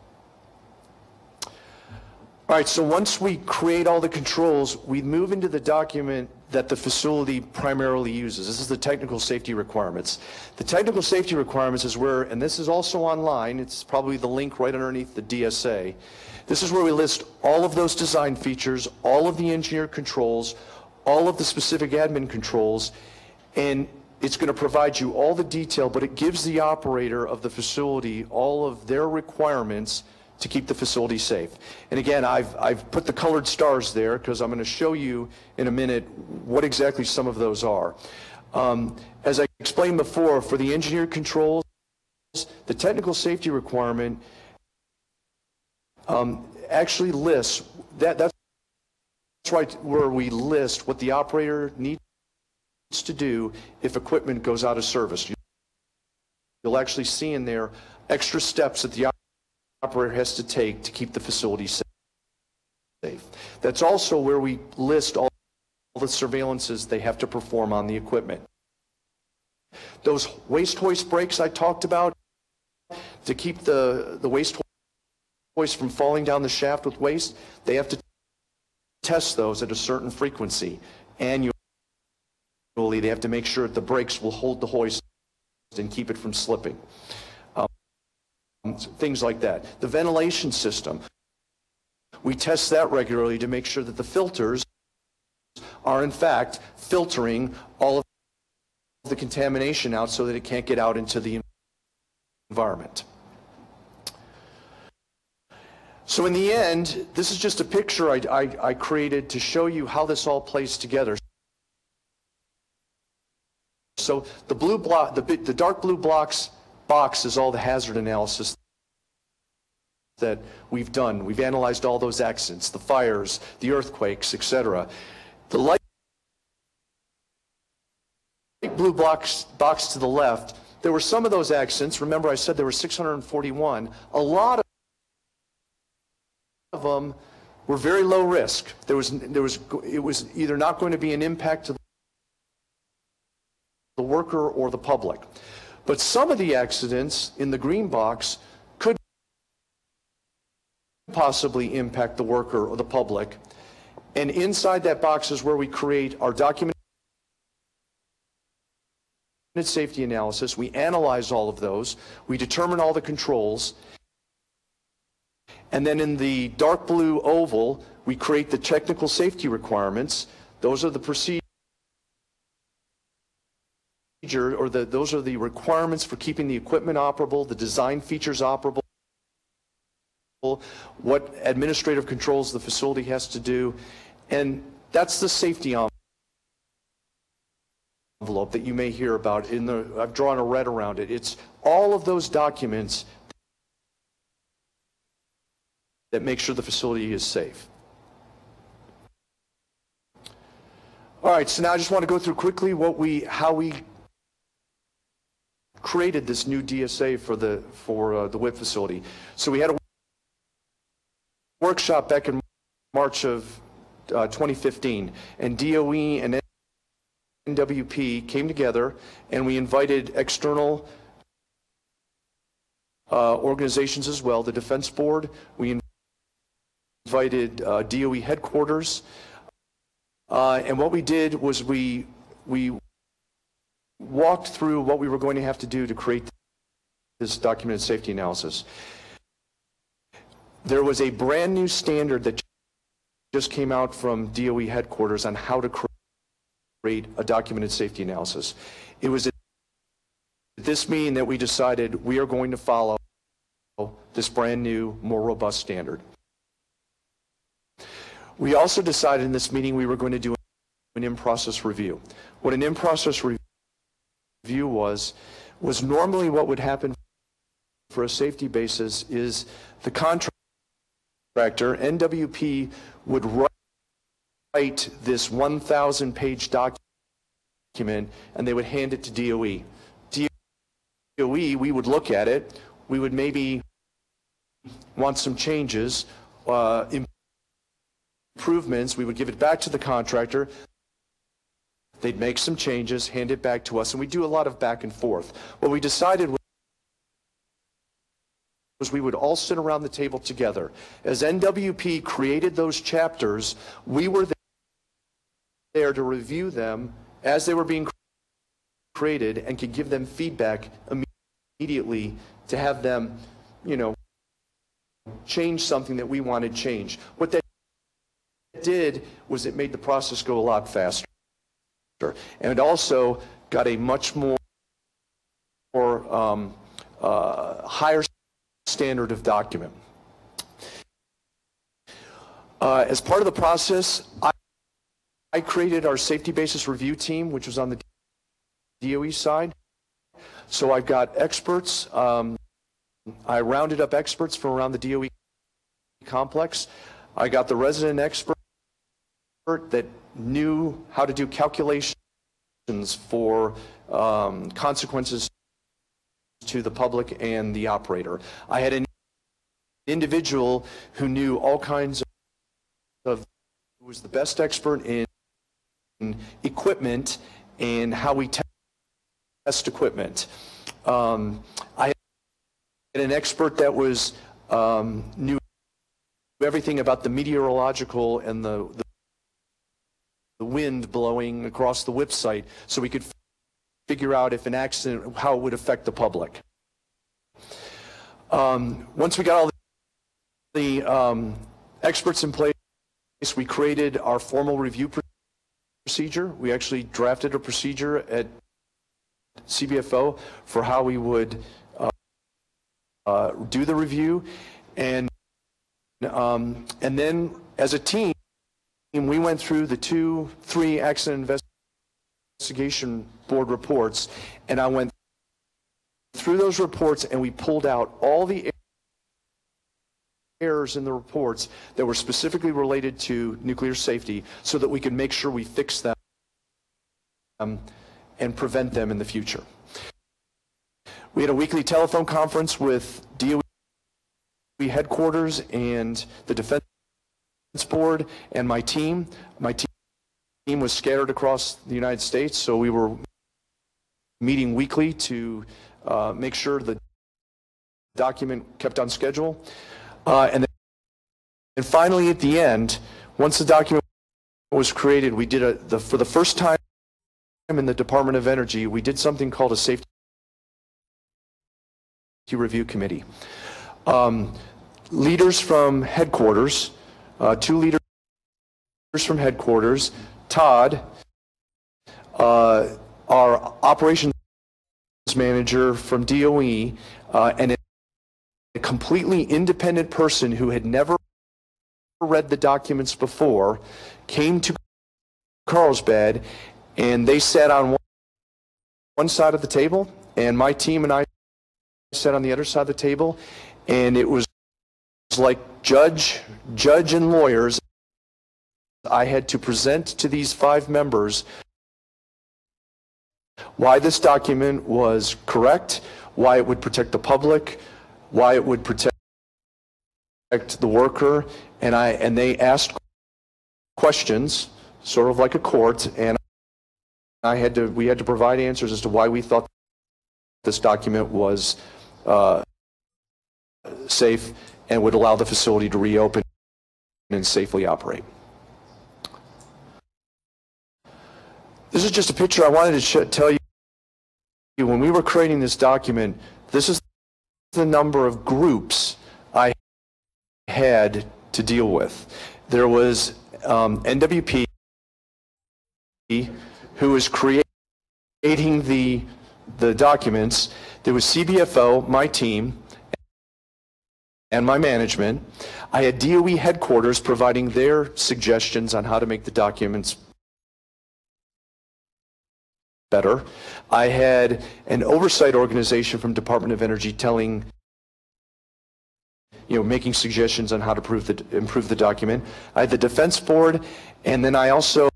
All right, so once we create all the controls, we move into the document that the facility primarily uses. This is the technical safety requirements. The technical safety requirements is where, and this is also online, it's probably the link right underneath the D S A. This is where we list all of those design features, all of the engineered controls, all of the specific admin controls, and it's going to provide you all the detail, but it gives the operator of the facility all of their requirements to keep the facility safe. And again, I've, I've put the colored stars there because I'm going to show you in a minute what exactly some of those are. Um, as I explained before, for the engineered controls, the technical safety requirement um, actually lists, that, that's right where we list what the operator needs to do if equipment goes out of service. You'll actually see in there extra steps that the operator has to take to keep the facility safe. That's also where we list all the surveillances they have to perform on the equipment. Those waste hoist brakes I talked about to keep the, the waste hoist from falling down the shaft with waste, they have to test those at a certain frequency annually. They have to make sure that the brakes will hold the hoist and keep it from slipping. Um, things like that. The ventilation system, we test that regularly to make sure that the filters are in fact filtering all of the contamination out so that it can't get out into the environment. So in the end, this is just a picture I, I, I created to show you how this all plays together. So the blue block, the, the dark blue blocks box is all the hazard analysis that we've done. We've analyzed all those accidents, the fires, the earthquakes, et cetera. The light blue box, box to the left, there were some of those accidents. Remember I said there were six hundred forty-one. A lot of them were very low risk. There was, there was, it was either not going to be an impact to the worker or the public. But some of the accidents in the green box could possibly impact the worker or the public. And inside that box is where we create our documented safety analysis. We analyze all of those. We determine all the controls. And then in the dark blue oval, we create the technical safety requirements. Those are the procedures, or the, those are the requirements for keeping the equipment operable, the design features operable, what administrative controls the facility has to do, and that's the safety envelope that you may hear about. In the, I've drawn a red around it. It's all of those documents that make sure the facility is safe. All right, so now I just want to go through quickly what we, how we created this new D S A for the for uh, the WIPP facility. So we had a workshop back in March of uh, twenty fifteen, and D O E and N W P came together, and we invited external uh, organizations as well, the Defense Board. We invited uh, D O E headquarters, uh, and what we did was we we walked through what we were going to have to do to create this documented safety analysis. There was a brand new standard that just came out from D O E headquarters on how to create a documented safety analysis. It was at this meeting that we decided we are going to follow this brand new, more robust standard. We also decided in this meeting we were going to do an in-process review. What an in-process review view was, was normally what would happen for a safety basis is the contractor, N W P, would write this one thousand page document and they would hand it to D O E. D O E, we would look at it, we would maybe want some changes, uh, improvements, we would give it back to the contractor. They'd make some changes, hand it back to us, and we do a lot of back and forth. What we decided was we would all sit around the table together. As N W P created those chapters, we were there to review them as they were being created and could give them feedback immediately to have them, you know, change something that we wanted changed. What that did was it made the process go a lot faster. And it also got a much more um, uh, higher standard of document. Uh, as part of the process, I, I created our safety basis review team, which was on the D O E side. So I've got experts. Um, I rounded up experts from around the D O E complex. I got the resident expert that knew how to do calculations for um, consequences to the public and the operator. I had an individual who knew all kinds of, who was the best expert in equipment and how we test equipment. Um, I had an expert that was um, knew everything about the meteorological and the, the the wind blowing across the WIPP site, so we could figure out if an accident, how it would affect the public. Um, once we got all the, the um, experts in place, we created our formal review procedure. We actually drafted a procedure at C B F O for how we would uh, uh, do the review, and um, and then as a team, we went through the two, three accident investigation board reports, and I went through those reports and we pulled out all the errors in the reports that were specifically related to nuclear safety so that we could make sure we fix them um, and prevent them in the future. We had a weekly telephone conference with D O E headquarters and the Defense Board and my team. My team was scattered across the United States, so we were meeting weekly to uh, make sure the document kept on schedule. Uh, and, then, and finally, at the end, once the document was created, we did a, the, for the first time in the Department of Energy, we did something called a safety review committee. Um, leaders from headquarters, Uh, two leaders from headquarters, Todd, uh, our operations manager from D O E, uh, and a completely independent person who had never read the documents before, came to Carlsbad, and they sat on one, one side of the table, and my team and I sat on the other side of the table, and it was like judge, judge and lawyers. I had to present to these five members why this document was correct, why it would protect the public, why it would protect the worker, and I and they asked questions, sort of like a court, and I had to we had to provide answers as to why we thought this document was uh, safe and would allow the facility to reopen and safely operate. This is just a picture I wanted to tell you. When we were creating this document, this is the number of groups I had to deal with. There was um, N W P, who was creating the, the documents. There was C B F O, my team, and my management. I had D O E headquarters providing their suggestions on how to make the documents better. I had an oversight organization from Department of Energy telling, you know, making suggestions on how to improve the, improve the document. I had the Defense Board, and then I also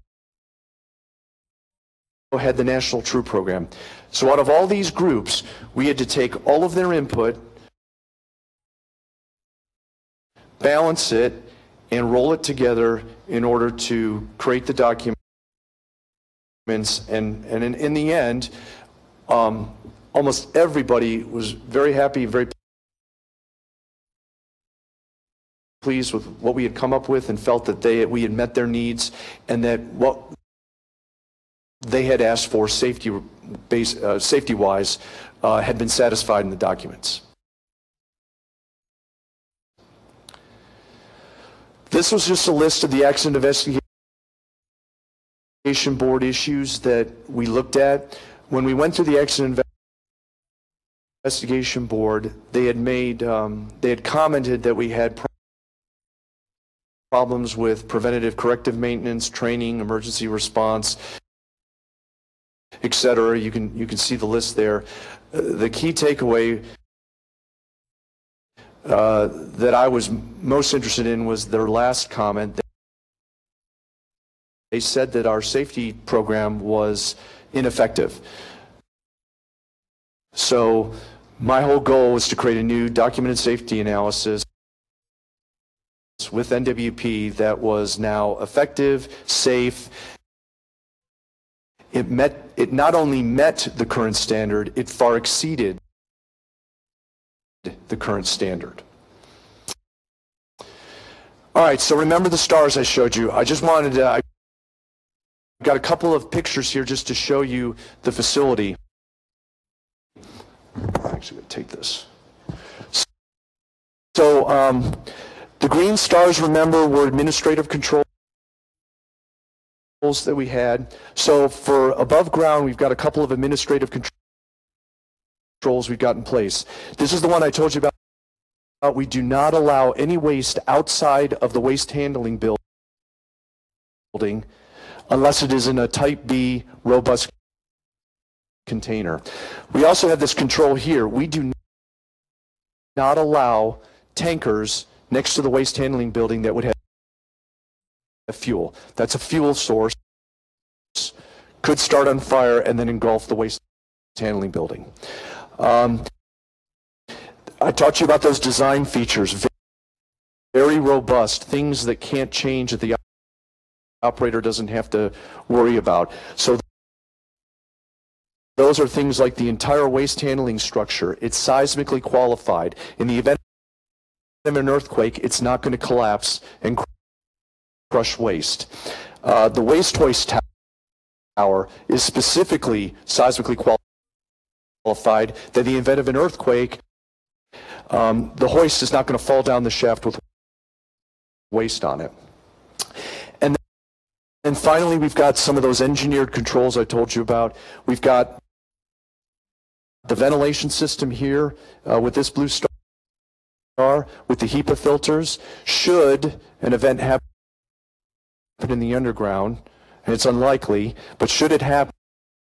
had the National True Program. So out of all these groups, we had to take all of their input, balance it, and roll it together in order to create the documents. And, and in, in the end, um, almost everybody was very happy, very pleased with what we had come up with, and felt that they we had met their needs, and that what they had asked for safety base, uh, safety-wise uh, had been satisfied in the documents. This was just a list of the accident investigation board issues that we looked at. When we went through the accident investigation board, they had made, um, they had commented that we had problems with preventative corrective maintenance, training, emergency response, et cetera. You can, you can see the list there. Uh, the key takeaway Uh, that I was most interested in was their last comment. They said that our safety program was ineffective. So my whole goal was to create a new documented safety analysis process with N W P that was now effective, safe. It met, it not only met the current standard, it far exceeded the current standard. All right, so remember the stars I showed you. I just wanted to, I got a couple of pictures here just to show you the facility. I'm actually going to take this. So um, the green stars, remember, were administrative controls that we had. So for above ground, we've got a couple of administrative controls we've got in place. This is the one I told you about. We do not allow any waste outside of the waste handling building unless it is in a type B robust container. We also have this control here. We do not allow tankers next to the waste handling building that would have fuel. That's a fuel source. Could start on fire and then engulf the waste handling building. Um, I taught you about those design features. Very robust, things that can't change that the operator doesn't have to worry about. So those are things like the entire waste handling structure. It's seismically qualified. In the event of an earthquake, it's not going to collapse and crush waste. Uh, the waste hoist tower is specifically seismically qualified that in the event of an earthquake, um, the hoist is not going to fall down the shaft with waste on it. And then finally, we've got some of those engineered controls I told you about. We've got the ventilation system here uh, with this blue star, with the HEPA filters. Should an event happen in the underground, and it's unlikely, but should it happen,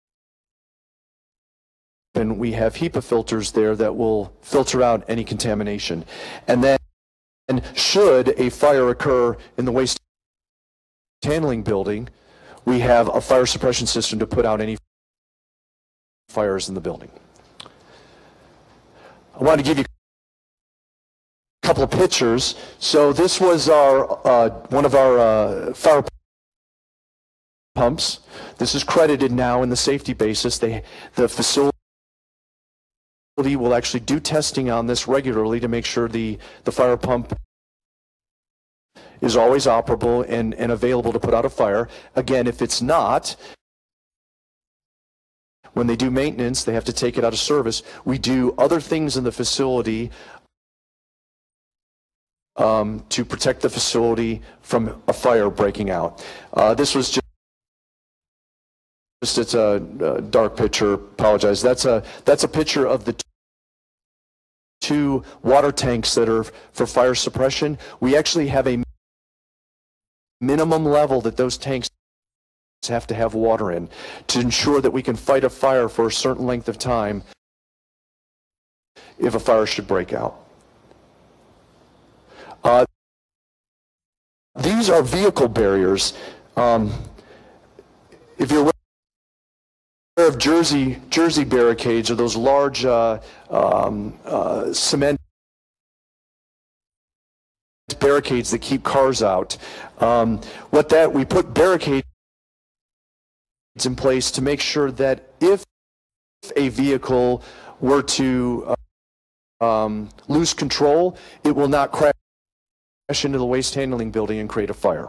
we have HEPA filters there that will filter out any contamination. And then and should a fire occur in the waste handling building, we have a fire suppression system to put out any fires in the building. I want to give you a couple of pictures. So this was our uh, one of our uh, fire pumps. This is credited now in the safety basis. They, the facility will actually do testing on this regularly to make sure the, the fire pump is always operable and, and available to put out a fire. Again, if it's not, when they do maintenance, they have to take it out of service. We do other things in the facility um, to protect the facility from a fire breaking out. Uh, this was just Just, it's a, a dark picture, apologize. That's a, that's a picture of the two water tanks that are for fire suppression. We actually have a minimum level that those tanks have to have water in to ensure that we can fight a fire for a certain length of time if a fire should break out. Uh, these are vehicle barriers. Um, if you're of Jersey Jersey barricades, or those large uh, um, uh, cement barricades that keep cars out. Um, what that we put barricades in place to make sure that if a vehicle were to uh, um, lose control, it will not crash into the waste handling building and create a fire.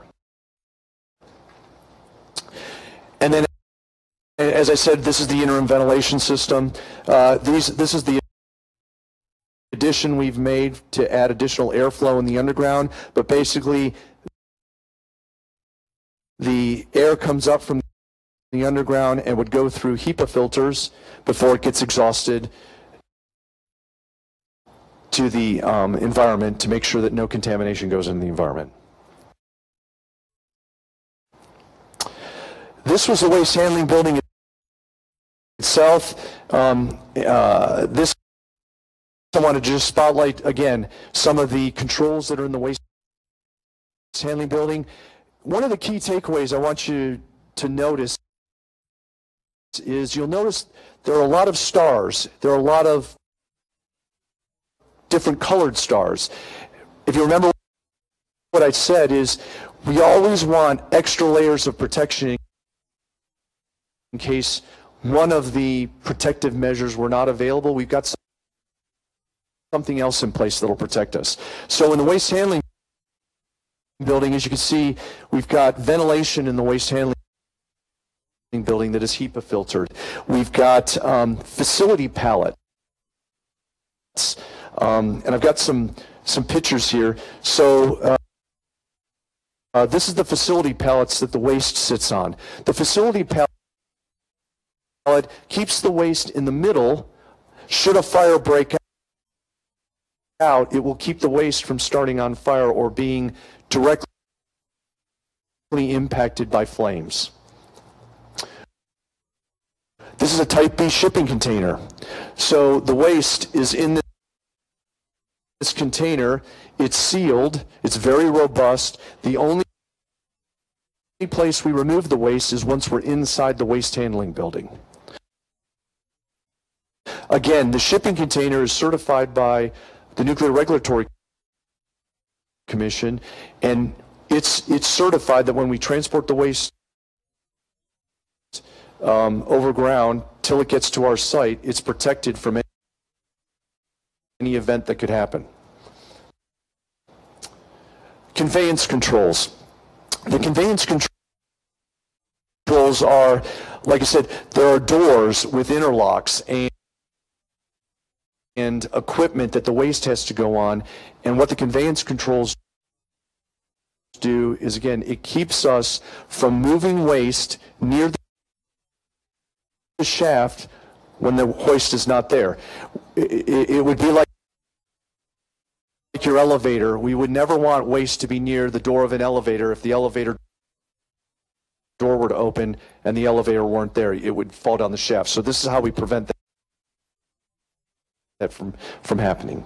And then, as I said, this is the interim ventilation system. Uh, these, this is the addition we've made to add additional airflow in the underground, but basically the air comes up from the underground and would go through HEPA filters before it gets exhausted to the um, environment to make sure that no contamination goes into the environment. This was the waste handling building itself. Um, uh, this, I wanted to just spotlight again some of the controls that are in the waste handling building. One of the key takeaways I want you to notice is you'll notice there are a lot of stars. There are a lot of different colored stars. If you remember what I said is we always want extra layers of protection in case one of the protective measures were not available. We've got something else in place that will protect us. So in the waste handling building, as you can see, we've got ventilation in the waste handling building that is HEPA filtered. We've got um, facility pallets, um, and I've got some some pictures here. So uh, uh, this is the facility pallets that the waste sits on. The facility pallet keeps the waste in the middle. Should a fire break out, it will keep the waste from starting on fire or being directly impacted by flames. This is a type B shipping container. So the waste is in this container. It's sealed. It's very robust. The only place we remove the waste is once we're inside the waste handling building. Again, the shipping container is certified by the Nuclear Regulatory Commission, and it's it's certified that when we transport the waste um, over ground till it gets to our site, it's protected from any, any event that could happen. Conveyance controls. The conveyance controls are, like I said, there are doors with interlocks and and equipment that the waste has to go on, and what the conveyance controls do is, again, it keeps us from moving waste near the shaft when the hoist is not there. It, it, it would be like your elevator. We would never want waste to be near the door of an elevator. If the elevator door were to open and the elevator weren't there, it would fall down the shaft. So this is how we prevent that. that from, from happening.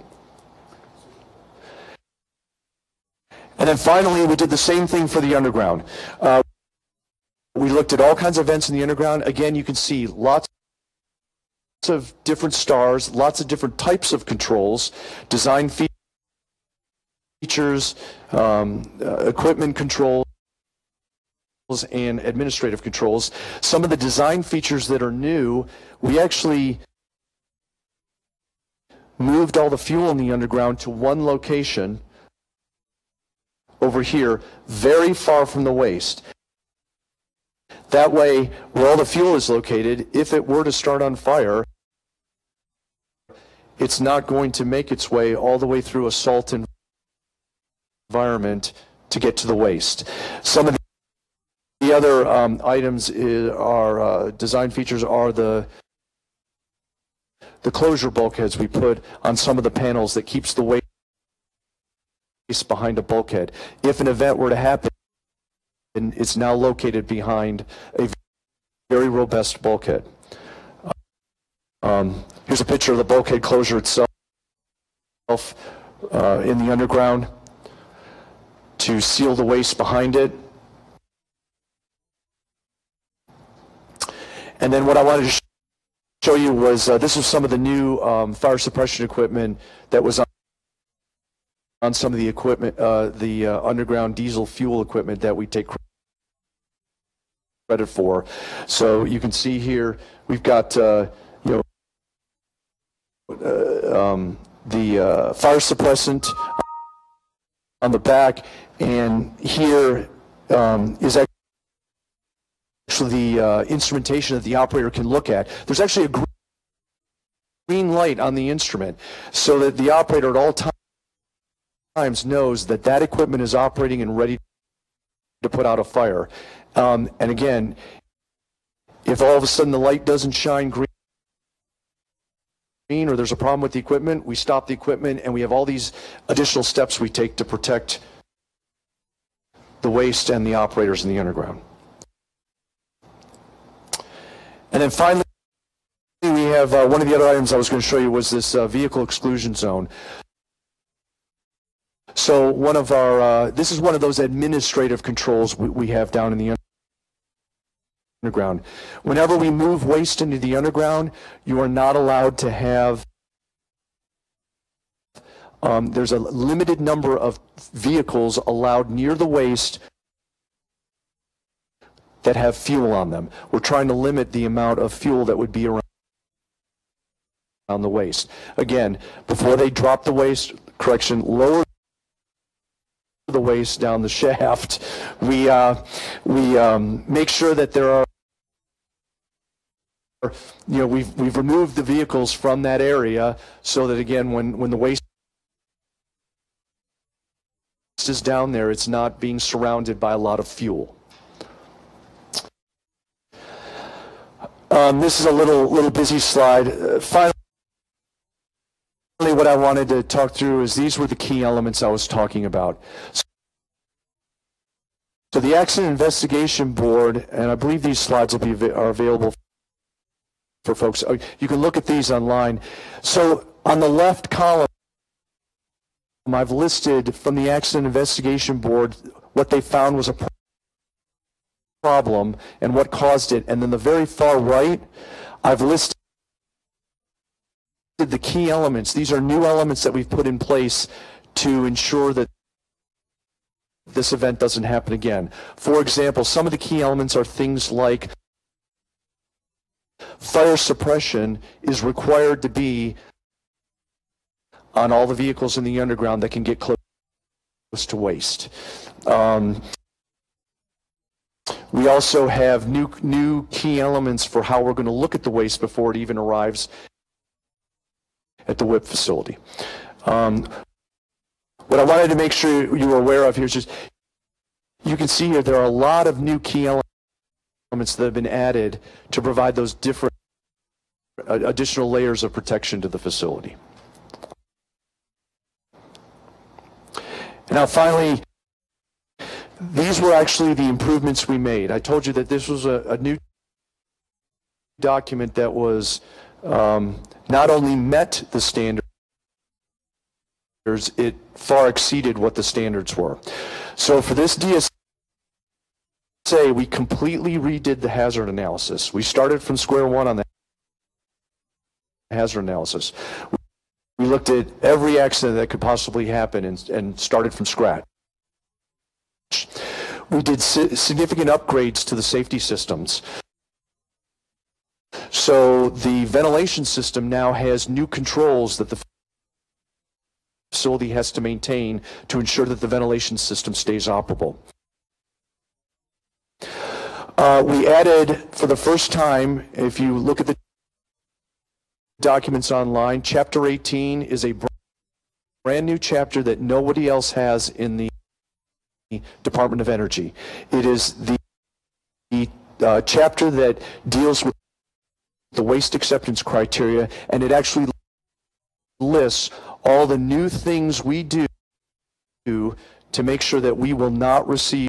And then finally, we did the same thing for the underground. Uh, we looked at all kinds of vents in the underground. Again, you can see lots of different stars, lots of different types of controls, design features, um, uh, equipment controls, and administrative controls. Some of the design features that are new, we actually moved all the fuel in the underground to one location over here, very far from the waste. That way, where all the fuel is located, if it were to start on fire, it's not going to make its way all the way through a salt environment to get to the waste. Some of the other um, items is, are uh, design features are the the closure bulkheads we put on some of the panels that keeps the waste behind a bulkhead. If an event were to happen, it's now located behind a very robust bulkhead. Um, here's a picture of the bulkhead closure itself uh, in the underground to seal the waste behind it. And then what I wanted to show show you was uh, this was some of the new um, fire suppression equipment that was on, on some of the equipment, uh, the uh, underground diesel fuel equipment that we take credit for. So you can see here we've got uh, you know uh, um, the uh, fire suppressant on the back, and here um, is actually actually the uh, instrumentation that the operator can look at. There's actually a green light on the instrument so that the operator at all times knows that that equipment is operating and ready to put out a fire. Um, and again, if all of a sudden the light doesn't shine green or there's a problem with the equipment, we stop the equipment, and we have all these additional steps we take to protect the waste and the operators in the underground. And then finally, we have uh, one of the other items I was going to show you was this uh, vehicle exclusion zone. So one of our, uh, this is one of those administrative controls we, we have down in the underground. Whenever we move waste into the underground, you are not allowed to have Um, there's a limited number of vehicles allowed near the waste that have fuel on them. We're trying to limit the amount of fuel that would be around on the waste. Again, before they drop the waste, correction, lower the waste down the shaft, we, uh, we um, make sure that there are, you know, we've, we've removed the vehicles from that area so that, again, when, when the waste is down there, it's not being surrounded by a lot of fuel. Um, this is a little, little busy slide. Uh, finally, what I wanted to talk through is these were the key elements I was talking about. So the Accident Investigation Board, and I believe these slides will be are available for folks. You can look at these online. So on the left column, I've listed from the Accident Investigation Board what they found was a problem and what caused it. And then the very far right, I've listed the key elements. These are new elements that we've put in place to ensure that this event doesn't happen again. For example, some of the key elements are things like fire suppression is required to be on all the vehicles in the underground that can get close to waste. Um, we also have new, new key elements for how we're going to look at the waste before it even arrives at the WIPP facility. Um, what I wanted to make sure you were aware of here is just, you can see here there are a lot of new key elements that have been added to provide those different uh, additional layers of protection to the facility. Now finally, these were actually the improvements we made. I told you that this was a, a new document that was um, not only met the standards, it far exceeded what the standards were. So for this D S A, we completely redid the hazard analysis. We started from square one on the hazard analysis. We looked at every accident that could possibly happen and, and started from scratch. We did si- significant upgrades to the safety systems. So the ventilation system now has new controls that the facility has to maintain to ensure that the ventilation system stays operable. Uh, we added, for the first time, if you look at the documents online, Chapter eighteen is a brand new chapter that nobody else has in the Department of Energy. It is the uh, chapter that deals with the waste acceptance criteria, and it actually lists all the new things we do to make sure that we will not receive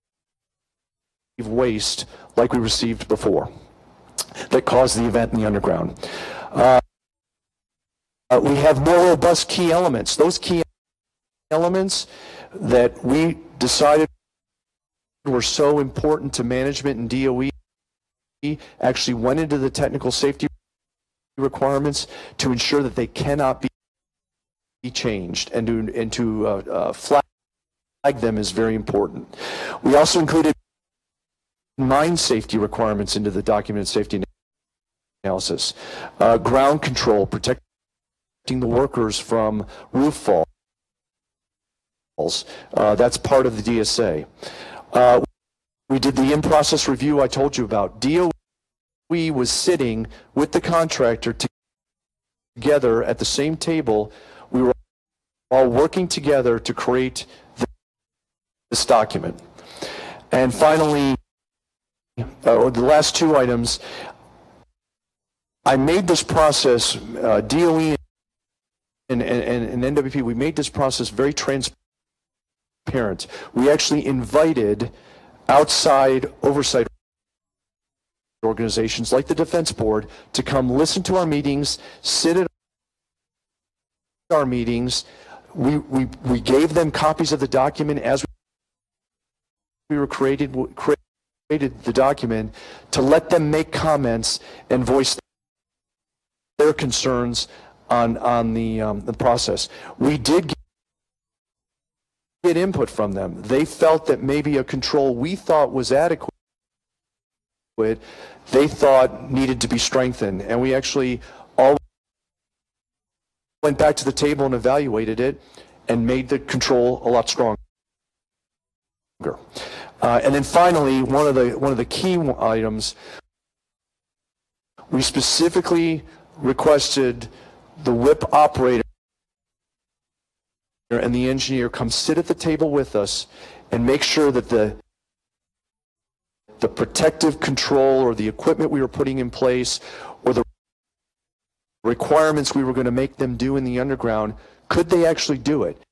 waste like we received before that caused the event in the underground. Uh, uh, we have more robust key elements. Those key elements that we decided were so important to management and D O E actually went into the technical safety requirements to ensure that they cannot be changed, and to, and to uh, uh, flag them is very important. We also included mine safety requirements into the documented safety analysis. Uh, ground control, protecting the workers from roof falls. Uh, that's part of the D S A. Uh, we did the in-process review I told you about. D O E was sitting with the contractor together at the same table. We were all working together to create this document. And finally, uh, the last two items, I made this process, uh, D O E and, and, and N W P, we made this process very transparent. We actually invited outside oversight organizations like the Defense Board to come listen to our meetings, sit at our meetings. We, we, we gave them copies of the document as we were created, created the document to let them make comments and voice their concerns on, on the, um, the process. We did get get input from them. They felt that maybe a control we thought was adequate, they thought needed to be strengthened. And we actually all went back to the table and evaluated it and made the control a lot stronger. Uh, and then finally, one of the one of the key items, we specifically requested the WIPP operator and the engineer come sit at the table with us and make sure that the the protective control or the equipment we were putting in place or the requirements we were going to make them do in the underground, could they actually do it?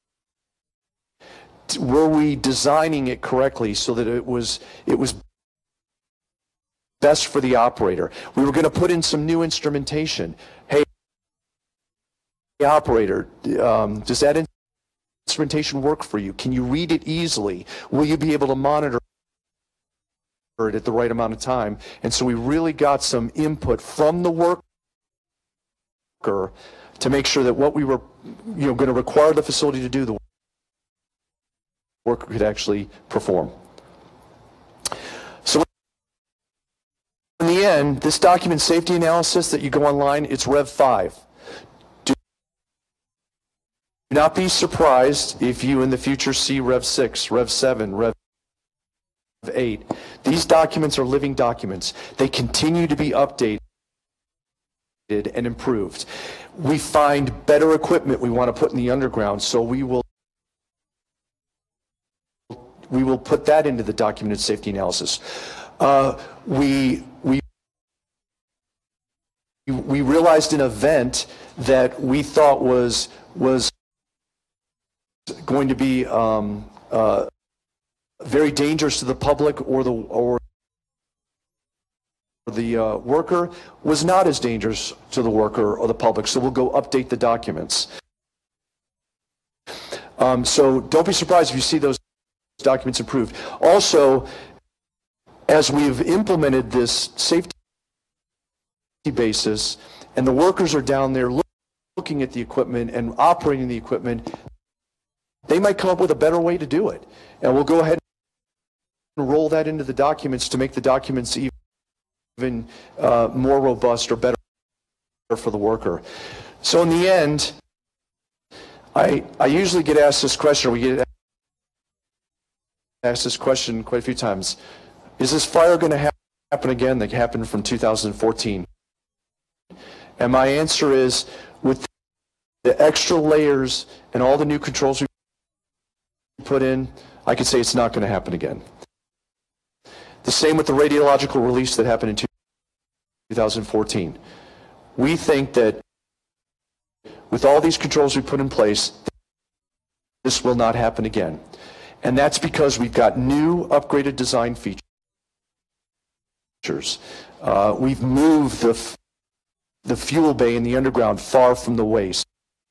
Were we designing it correctly so that it was it was best for the operator? We were going to put in some new instrumentation. Hey, operator, um, does that instrumentation work for you? Can you read it easily? Will you be able to monitor it at the right amount of time? And so we really got some input from the worker to make sure that what we were, you know, going to require the facility to do, the worker could actually perform. So in the end, this document safety analysis that you go online, it's Rev five. Do not be surprised if you in the future see Rev six, Rev seven, Rev eight. These documents are living documents. They continue to be updated and improved. We find better equipment we want to put in the underground, so we will we will put that into the documented safety analysis. Uh, we we we realized an event that we thought was was going to be um, uh, very dangerous to the public or the or the uh, worker, was not as dangerous to the worker or the public. So we'll go update the documents. Um, so don't be surprised if you see those documents improved. Also, as we've implemented this safety basis and the workers are down there look, looking at the equipment and operating the equipment, they might come up with a better way to do it. And we'll go ahead and roll that into the documents to make the documents even even uh, more robust or better for the worker. So in the end, I, I usually get asked this question, or we get asked this question quite a few times. Is this fire going to ha happen again that happened from two thousand fourteen? And my answer is, with the extra layers and all the new controls we put in, I could say it's not going to happen again. The same with the radiological release that happened in two thousand fourteen. We think that with all these controls we put in place, this will not happen again. And that's because we've got new upgraded design features. Uh, we've moved the, f the fuel bay in the underground far from the waste.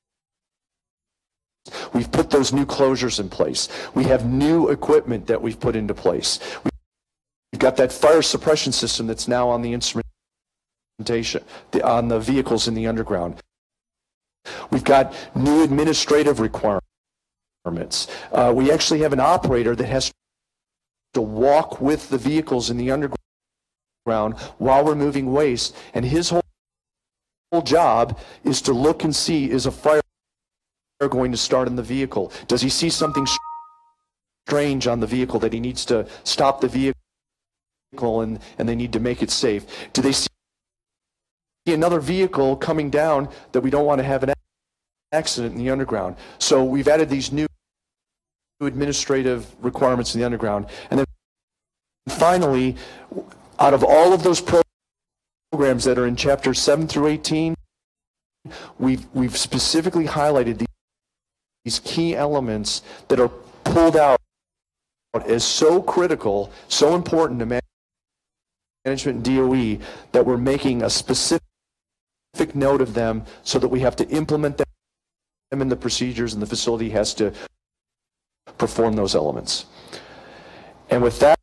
We've put those new closures in place. We have new equipment that we've put into place. We We've got that fire suppression system that's now on the instrumentation, the, on the vehicles in the underground. We've got new administrative requirements. Uh, we actually have an operator that has to walk with the vehicles in the underground while we're moving waste, and his whole, whole job is to look and see, is a fire going to start in the vehicle? Does he see something strange on the vehicle that he needs to stop the vehicle and, and they need to make it safe? Do they see another vehicle coming down that we don't want to have an accident in the underground? So we've added these new administrative requirements in the underground. And then finally, out of all of those programs that are in chapters seven through eighteen, we've, we've specifically highlighted these, these key elements that are pulled out as so critical, so important to manage management and D O E, that we're making a specific note of them so that we have to implement them in the procedures and the facility has to perform those elements. And with that,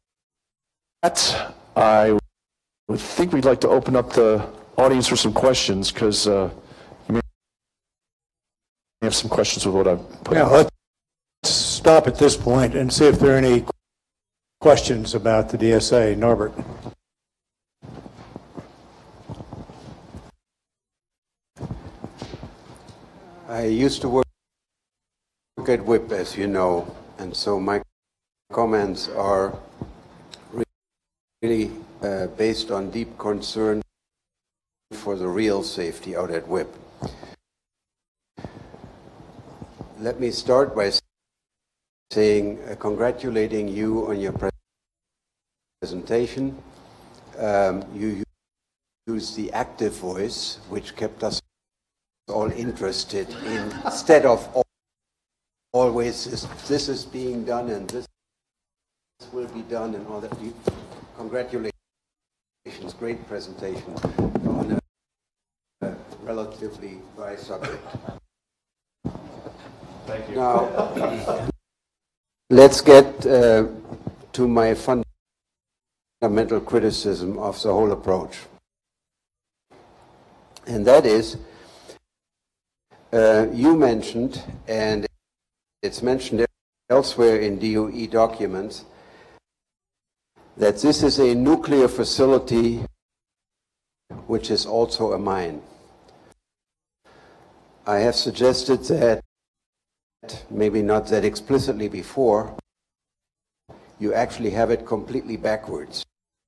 I would think we'd like to open up the audience for some questions, because uh, have some questions with what I've put Yeah, out. let's stop at this point and see if there are any questions about the D S A. Norbert. I used to work at WIPP, as you know, and so my comments are really uh, based on deep concern for the real safety out at WIPP. Let me start by saying, uh, congratulating you on your presentation. Um, you used the active voice, which kept us all interested in, instead of all, always this, this is being done and this will be done and all that. You, congratulations, great presentation on a, a relatively dry subject. Thank you. Now, let's get uh, to my fundamental criticism of the whole approach. And that is, uh, you mentioned, and it's mentioned elsewhere in D O E documents, that this is a nuclear facility which is also a mine. I have suggested that, maybe not that explicitly before, you actually have it completely backwards.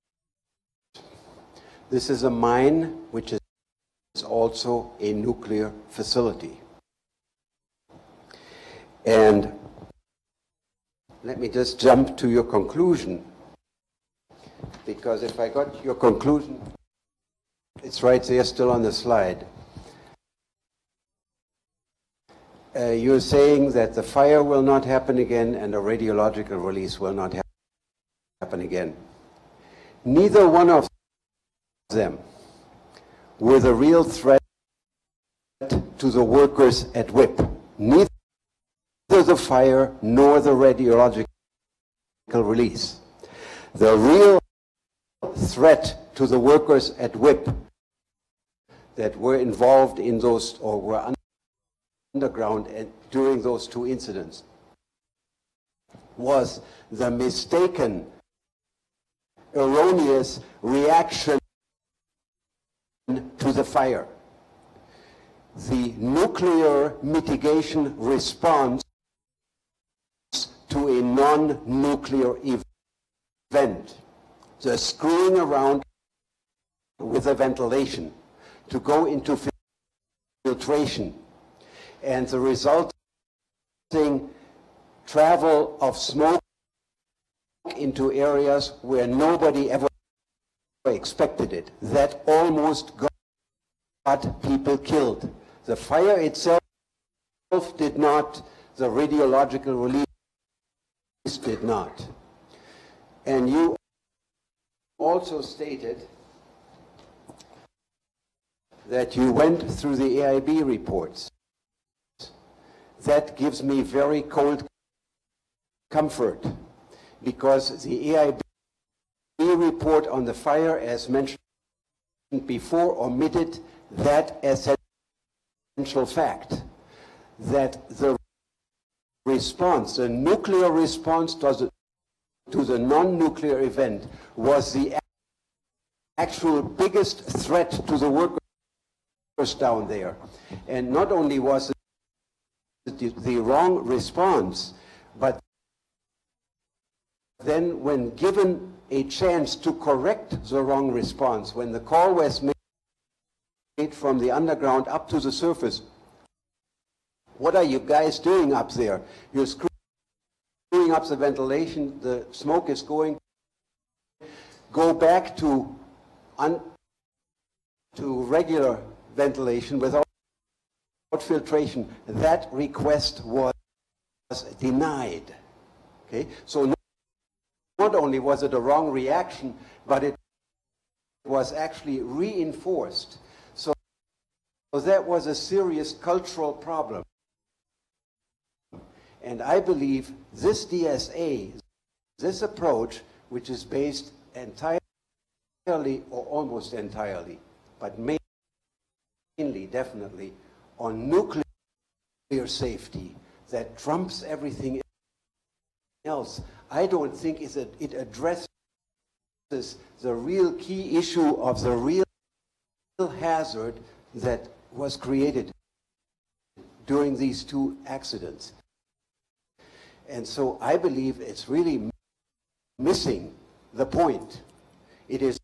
This is a mine which is also a nuclear facility. And let me just jump to your conclusion, because if I got your conclusion, it's right there still on the slide. Uh, you're saying that the fire will not happen again and a radiological release will not ha happen again. Neither one of them were the real threat to the workers at WIPP. Neither the fire nor the radiological release. The real threat to the workers at WIPP that were involved in those or were underground and during those two incidents was the mistaken, erroneous reaction to the fire. The nuclear mitigation response to a non-nuclear event. The screwing around with the ventilation to go into filtration and the resulting travel of smoke into areas where nobody ever expected it. That almost got people killed. The fire itself did not, the radiological release did not. And you also stated that you went through the A I B reports. That gives me very cold comfort, because the A I B report on the fire, as mentioned before, omitted that essential fact, that the response, the nuclear response to the, to the non-nuclear event was the actual biggest threat to the workers down there. And not only was it the, the wrong response, but then when given a chance to correct the wrong response, when the call was made from the underground up to the surface, what are you guys doing up there? You're screwing up the ventilation, the smoke is going. Go back to, un to regular ventilation without filtration. That request was denied. Okay? So not, not only was it a wrong reaction, but it was actually reinforced. So, so that was a serious cultural problem. And I believe this D S A, this approach, which is based entirely or almost entirely, but mainly, definitely, on nuclear safety that trumps everything else, I don't think is that it addresses the real key issue of the real hazard that was created during these two accidents. And so I believe it's really missing the point. It is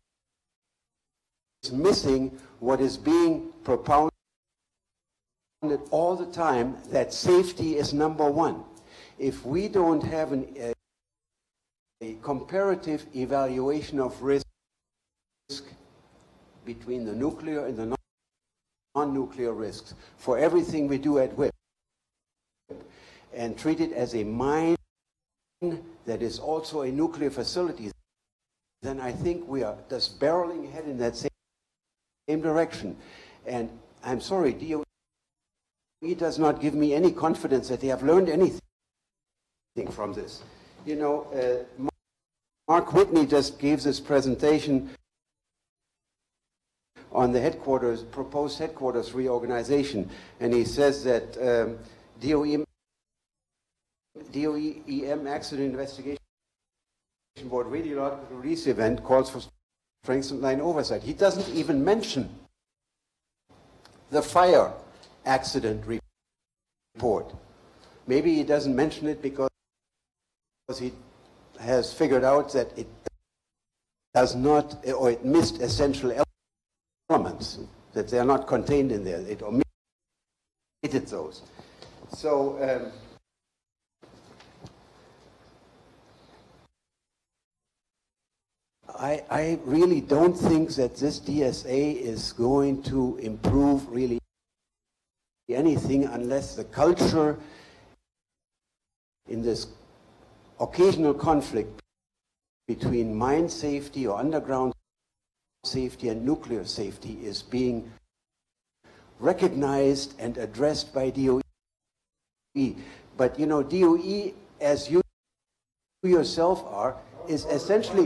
missing what is being propounded all the time, that safety is number one. If we don't have an, a, a comparative evaluation of risk between the nuclear and the non-nuclear risks for everything we do at WIPP, and treat it as a mine that is also a nuclear facility, then I think we are just barreling ahead in that same, same direction. And I'm sorry, D O E does not give me any confidence that they have learned anything from this. You know, uh, Mark Whitney just gave this presentation on the headquarters, proposed headquarters reorganization, and he says that um, D O E D O E E M Accident Investigation Board radiological release event calls for strengthened line oversight. He doesn't even mention the fire accident report. Maybe he doesn't mention it because he has figured out that it does not, or it missed essential elements, that they are not contained in there. It omitted those. So, um, I, I really don't think that this D S A is going to improve really anything unless the culture in this occasional conflict between mine safety or underground safety and nuclear safety is being recognized and addressed by D O E. But you know, D O E, as you yourself are, is essentially...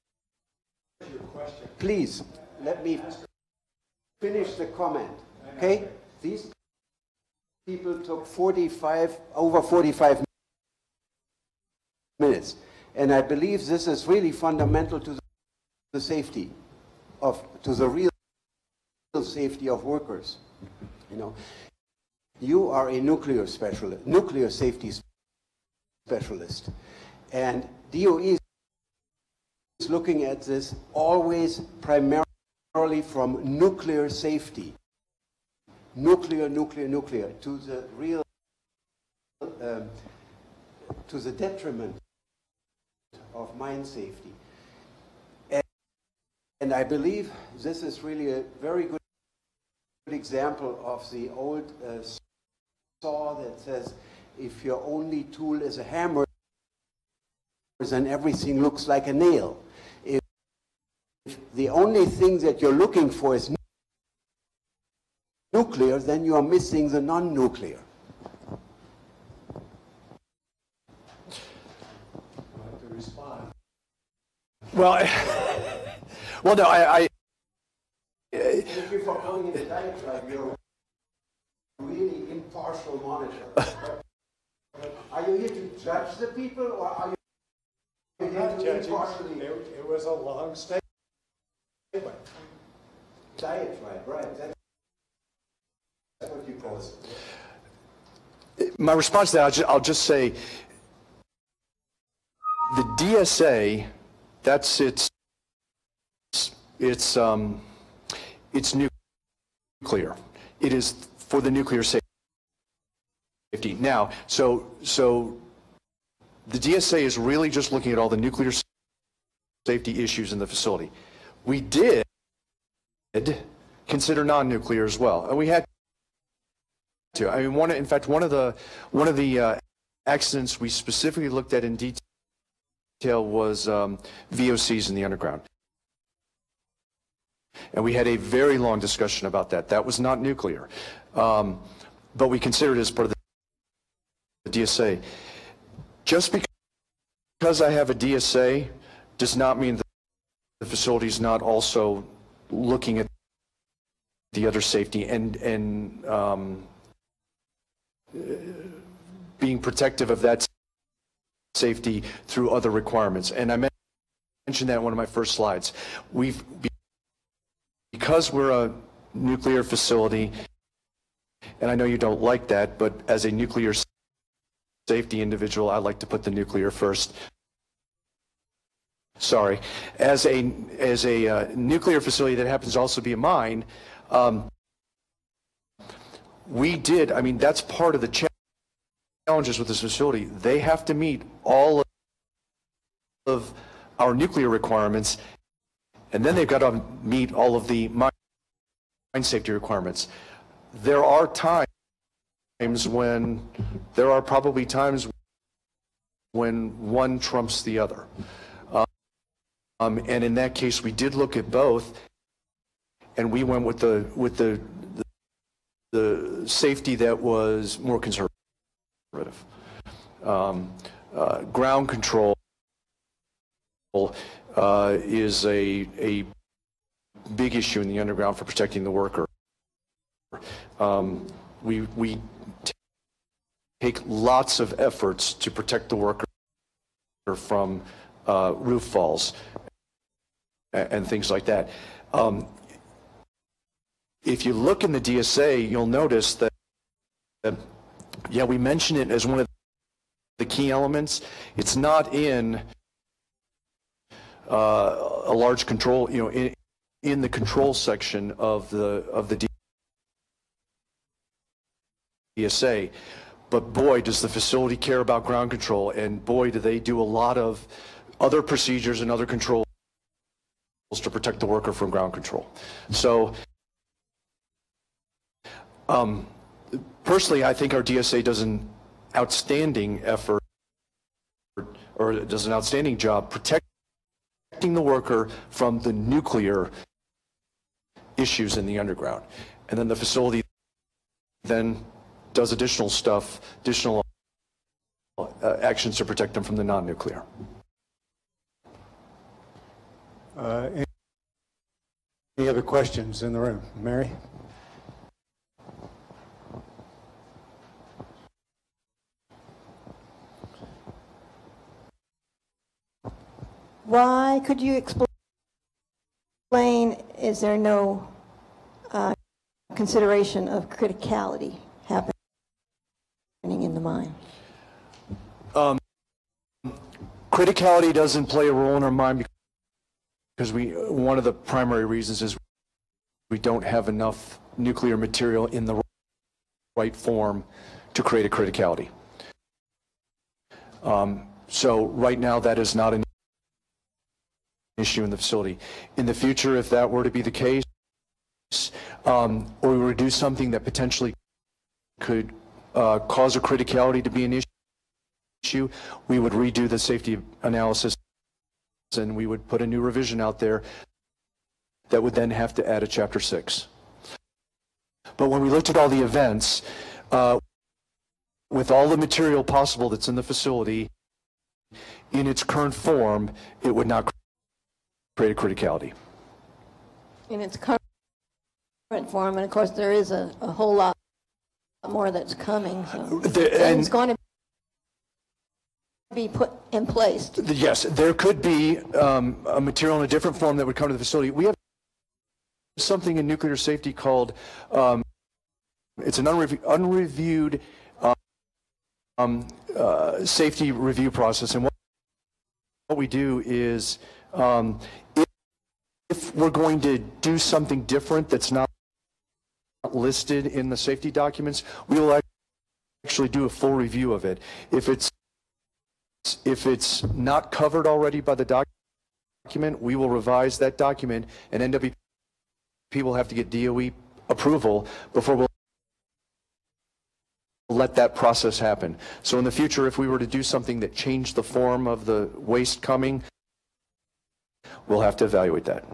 Please, let me finish the comment, okay? These people took forty-five, over forty-five minutes, and I believe this is really fundamental to the safety of, to the real safety of workers. You know, you are a nuclear specialist, nuclear safety specialist, and D O E is looking at this always primarily from nuclear safety, nuclear, nuclear, nuclear, to the real, um, to the detriment of mine safety. And, and I believe this is really a very good example of the old uh, saw that says, if your only tool is a hammer, then everything looks like a nail. If the only thing that you're looking for is nuclear, then you are missing the non-nuclear. Well, well, no, I, I Thank you for calling it a diatribe. You're a really impartial monitor. Are you here to judge the people, or are you I'm not judging. It, it was a long statement. Diatribe, right? That's what you call it. my response to that, I'll just, I'll just say, the D S A, that's its, it's, um, it's nuclear. It is for the nuclear safety. Now, so, so the D S A is really just looking at all the nuclear safety issues in the facility. We did consider non-nuclear as well, and we had to. I mean, one, in fact, one of the one of the uh, accidents we specifically looked at in detail was um, V O Cs in the underground, and we had a very long discussion about that. That was not nuclear, um, but we considered it as part of the D S A. Just because I have a D S A does not mean that the facility is not also looking at the other safety and and um, being protective of that safety through other requirements. And I mentioned that in one of my first slides. We've, because we're a nuclear facility, and I know you don't like that, but as a nuclear safety individual, I like to put the nuclear first. Sorry. As a, as a uh, nuclear facility that happens to also be a mine, um, we did, I mean, that's part of the challenge. Challenges with this facility. They have to meet all of our nuclear requirements, and then they've got to meet all of the mine safety requirements. There are times when, there are probably times when one trumps the other. Um, and in that case, we did look at both, and we went with the, with the, the, the safety that was more conservative. Um, uh, ground control uh, is a, a big issue in the underground for protecting the worker. Um, we we take lots of efforts to protect the worker from uh, roof falls and, and things like that. Um, if you look in the D S A, you'll notice that, that yeah, we mention it as one of the key elements. It's not in uh, a large control, you know, in, in the control section of the of the D S A. But boy, does the facility care about ground control, and boy, do they do a lot of other procedures and other controls to protect the worker from ground control. So, um, personally, I think our D S A does an outstanding effort, or does an outstanding job protecting the worker from the nuclear issues in the underground. And then the facility then does additional stuff, additional uh, actions to protect them from the non-nuclear. Uh, any, any other questions in the room? Mary? Why, could you explain, is there no uh, consideration of criticality happening in the mine? Um, criticality doesn't play a role in our mind because we, one of the primary reasons is we don't have enough nuclear material in the right form to create a criticality. Um, so right now that is not an issue in the facility. In the future, if that were to be the case, um, or we were to do something that potentially could uh, cause a criticality to be an issue, we would redo the safety analysis and we would put a new revision out there that would then have to add a chapter six. But when we looked at all the events, uh, with all the material possible that's in the facility, in its current form, it would not create a criticality. In its current form, and of course there is a, a whole lot more that's coming, so it's going to be put in place. Yes, there could be um, a material in a different form that would come to the facility. We have something in nuclear safety called, um, it's an unrev unreviewed um, uh, safety review process, and what, what we do is um, if, if we're going to do something different that's not listed in the safety documents, we will actually do a full review of it. If it's if it's not covered already by the document, we will revise that document, and N W P will have to get D O E approval before we'll let that process happen. So in the future, if we were to do something that changed the form of the waste coming, we'll have to evaluate that.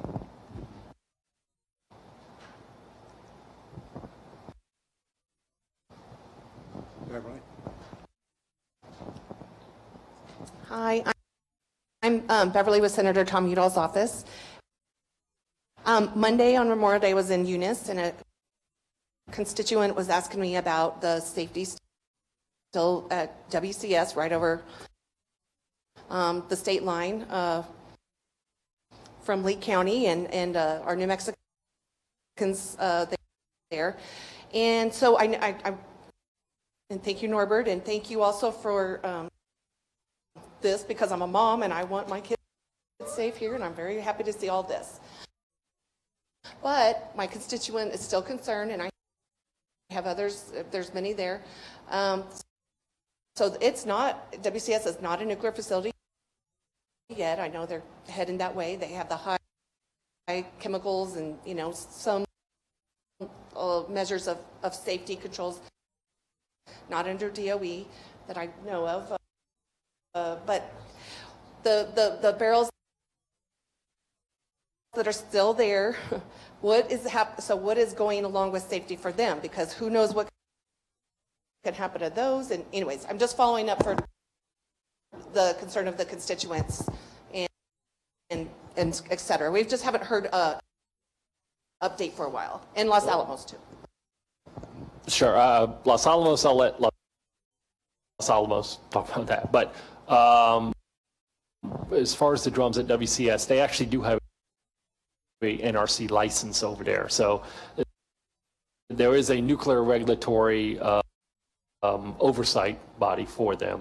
Hi, I'm um, Beverly with Senator Tom Udall's office. Um, Monday on Memorial Day was in Eunice, and a constituent was asking me about the safety still at W C S, right over um, the state line uh, from Lee County and, and uh, our New Mexicans uh, there. And so I, I, I, and thank you, Norbert, and thank you also for um, this, because I'm a mom and I want my kids safe here, and I'm very happy to see all this. But my constituent is still concerned, and I have others, there's many there. Um, so it's not, W C S is not a nuclear facility yet. I know they're heading that way. They have the high, high chemicals and, you know, some uh, measures of, of safety controls, not under D O E that I know of. Uh, but the, the, the barrels that are still there, what is hap so what is going along with safety for them? Because who knows what can happen to those. And anyways, I'm just following up for the concern of the constituents and and, and et cetera. We just haven't heard a update for a while. And Los Alamos too. Sure. Uh, Los Alamos, I'll let Los Alamos talk about that. But um, as far as the drums at W C S, they actually do have a N R C license over there. So there is a nuclear regulatory uh, um, oversight body for them.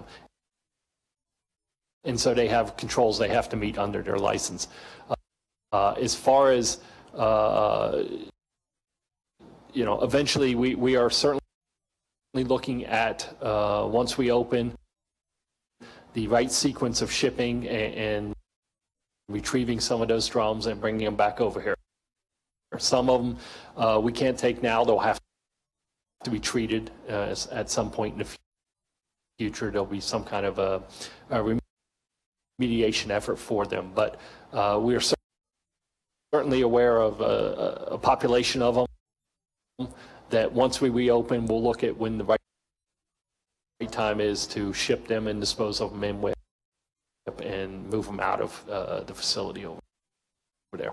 And so they have controls they have to meet under their license. Uh, uh, as far as, uh, you know, eventually we, we are certainly looking at, uh, once we open, the right sequence of shipping and, and retrieving some of those drums and bringing them back over here. Some of them uh, we can't take now. They'll have to be treated uh, at some point in the future. There'll be some kind of a, a remediation effort for them. But uh, we are certainly aware of a, a population of them that once we reopen, we'll look at when the right time is to ship them and dispose of them in WIPP and move them out of uh, the facility over there.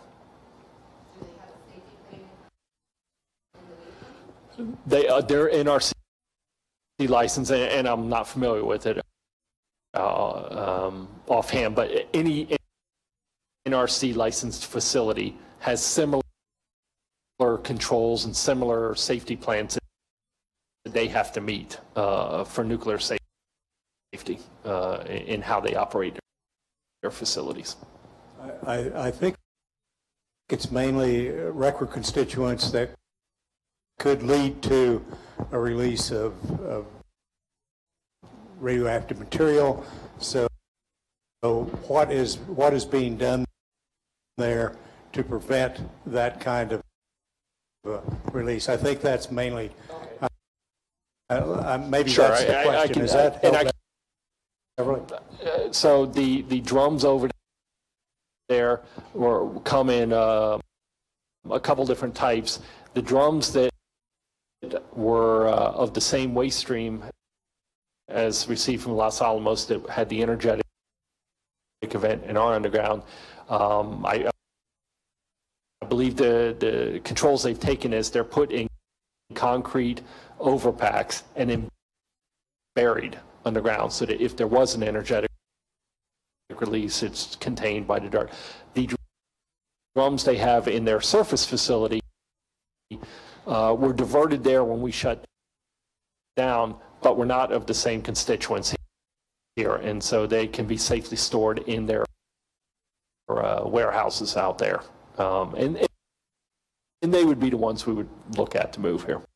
They, uh, they're N R C license, and, and I'm not familiar with it uh, um, offhand, but any N R C licensed facility has similar controls and similar safety plans that they have to meet uh, for nuclear safety uh, in how they operate their facilities. I, I think it's mainly record constituents that could lead to a release of, of radioactive material. So, so what is what is being done there to prevent that kind of uh, release? I think that's mainly. Uh, uh, maybe sure, that's the I, question. I can, is that and I, uh, so the the drums over there were come in uh, a couple different types. The drums that were uh, of the same waste stream as received from Los Alamos that had the energetic event in our underground. Um, I, I believe the, the controls they've taken is they're put in concrete overpacks and then buried underground so that if there was an energetic release, it's contained by the dirt. The drums they have in their surface facility Uh, were diverted there when we shut down, but were not of the same constituents here, and so they can be safely stored in their uh, warehouses out there, um, and and they would be the ones we would look at to move here.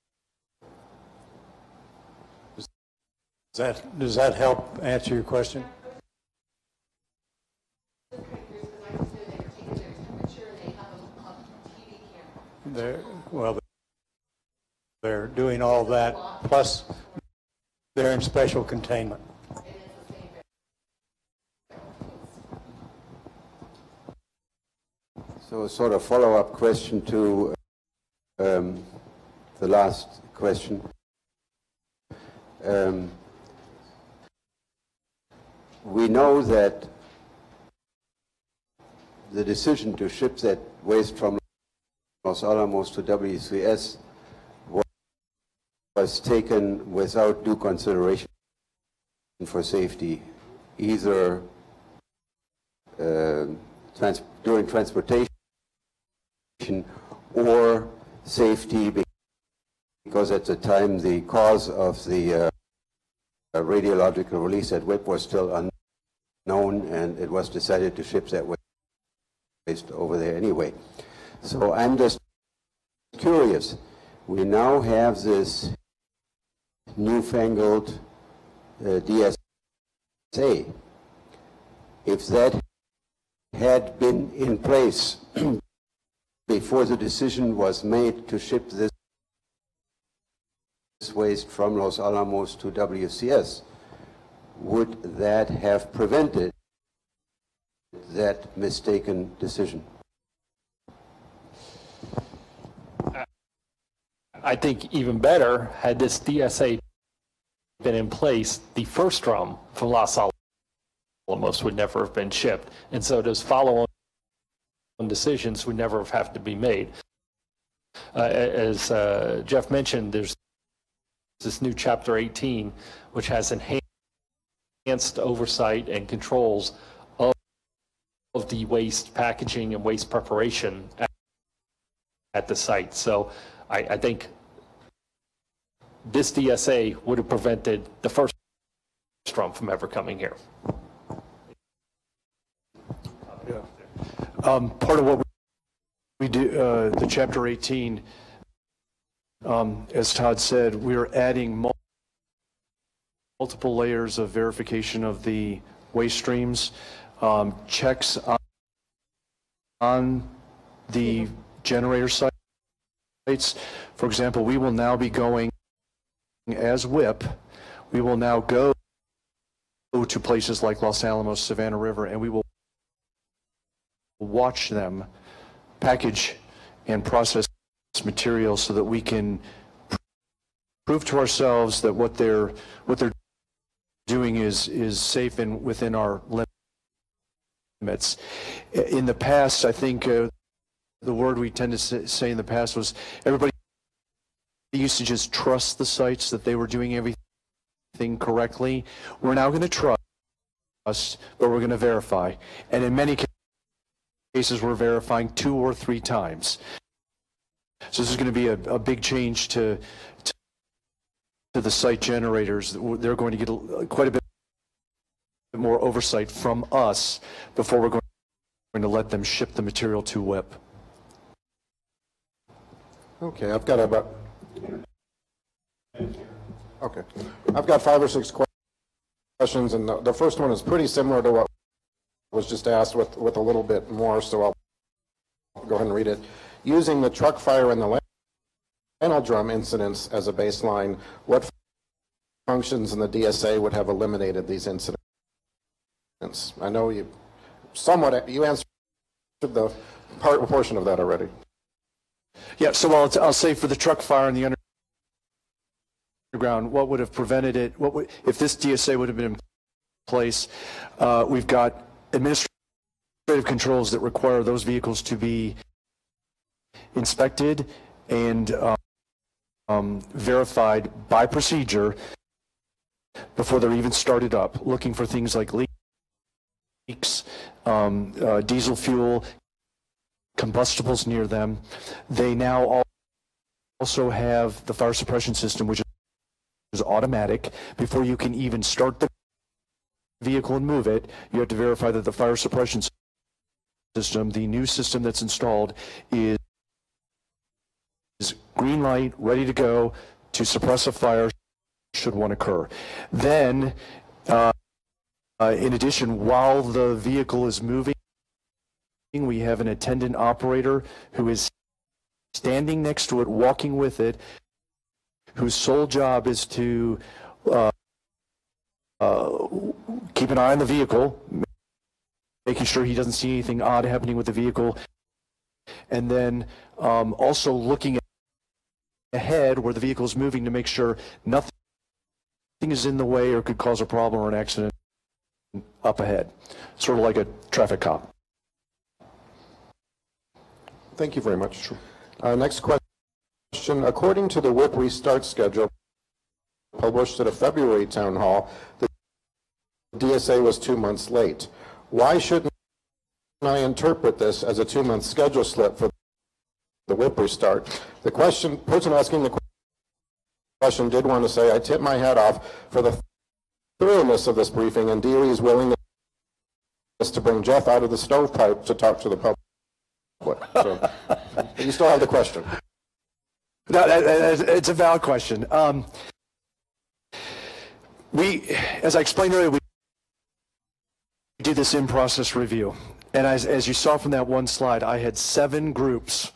Does that does that help answer your question? They're, well, they're doing all that, plus they're in special containment. So a sort of follow-up question to um, the last question. Um, we know that the decision to ship that waste from Los Alamos to W C S was taken without due consideration for safety, either uh, trans during transportation or safety because at the time the cause of the uh, radiological release at W I P P was still unknown, and it was decided to ship that waste over there anyway. So I'm just curious. We now have this newfangled uh, D S A. If that had been in place before the decision was made to ship this waste from Los Alamos to W C S, would that have prevented that mistaken decision? I think even better, had this D S A been in place, the first drum from Los Alamos would never have been shipped. And so those follow-on decisions would never have had to be made. Uh, as uh, Jeff mentioned, there's this new Chapter eighteen, which has enhanced oversight and controls of, of the waste packaging and waste preparation at, at the site. So I, I think this D S A would have prevented the first drum from ever coming here. Yeah. Um, part of what we do, uh, the Chapter eighteen, um, as Todd said, we're adding mul multiple layers of verification of the waste streams, um, checks on, on the generator sites. For example, we will now be going, as W I P P, we will now go to places like Los Alamos, Savannah River, and we will watch them package and process material so that we can prove to ourselves that what they're what they're doing is is safe and within our limits. In the past, I think uh, the word we tend to say in the past was everybody used to just trust the sites that they were doing everything correctly. We're now going to trust, but we're going to verify. And in many cases, we're verifying two or three times. So this is going to be a, a big change to, to, to the site generators. They're going to get a, quite a bit more oversight from us before we're going to let them ship the material to W I P P. Okay, I've got about okay, I've got five or six questions, and the, the first one is pretty similar to what was just asked with with a little bit more. So I'll go ahead and read it. Using the truck fire and the landfill drum incidents as a baseline, what functions in the D S A would have eliminated these incidents? I know you somewhat you answered the part portion of that already. Yeah, so I'll, I'll say for the truck fire and the underground, what would have prevented it? What would, if this D S A would have been in place? Uh, we've got administrative controls that require those vehicles to be inspected and um, um, verified by procedure before they're even started up, looking for things like leaks, um, uh, diesel fuel, combustibles near them. They now also have the fire suppression system, which is automatic. Before you can even start the vehicle and move it, you have to verify that the fire suppression system, the new system that's installed, is green light, ready to go to suppress a fire should one occur. Then, uh, uh, in addition, while the vehicle is moving, we have an attendant operator who is standing next to it, walking with it, whose sole job is to uh, uh, keep an eye on the vehicle, making sure he doesn't see anything odd happening with the vehicle, and then um, also looking ahead where the vehicle is moving to make sure nothing is in the way or could cause a problem or an accident up ahead, sort of like a traffic cop. Thank you very much. Sure. Uh, next question. According to the W I P P restart schedule published at a February town hall, the D S A was two months late. Why shouldn't I interpret this as a two-month schedule slip for the WIPP restart? The question, person asking the question did want to say, I tip my hat off for the thoroughness of this briefing and D O E's willingness to bring Jeff out of the stovepipe to talk to the public. So, you still have the question. No, that, that, it's a valid question. Um, we, as I explained earlier, we did this in-process review. And as, as you saw from that one slide, I had seven groups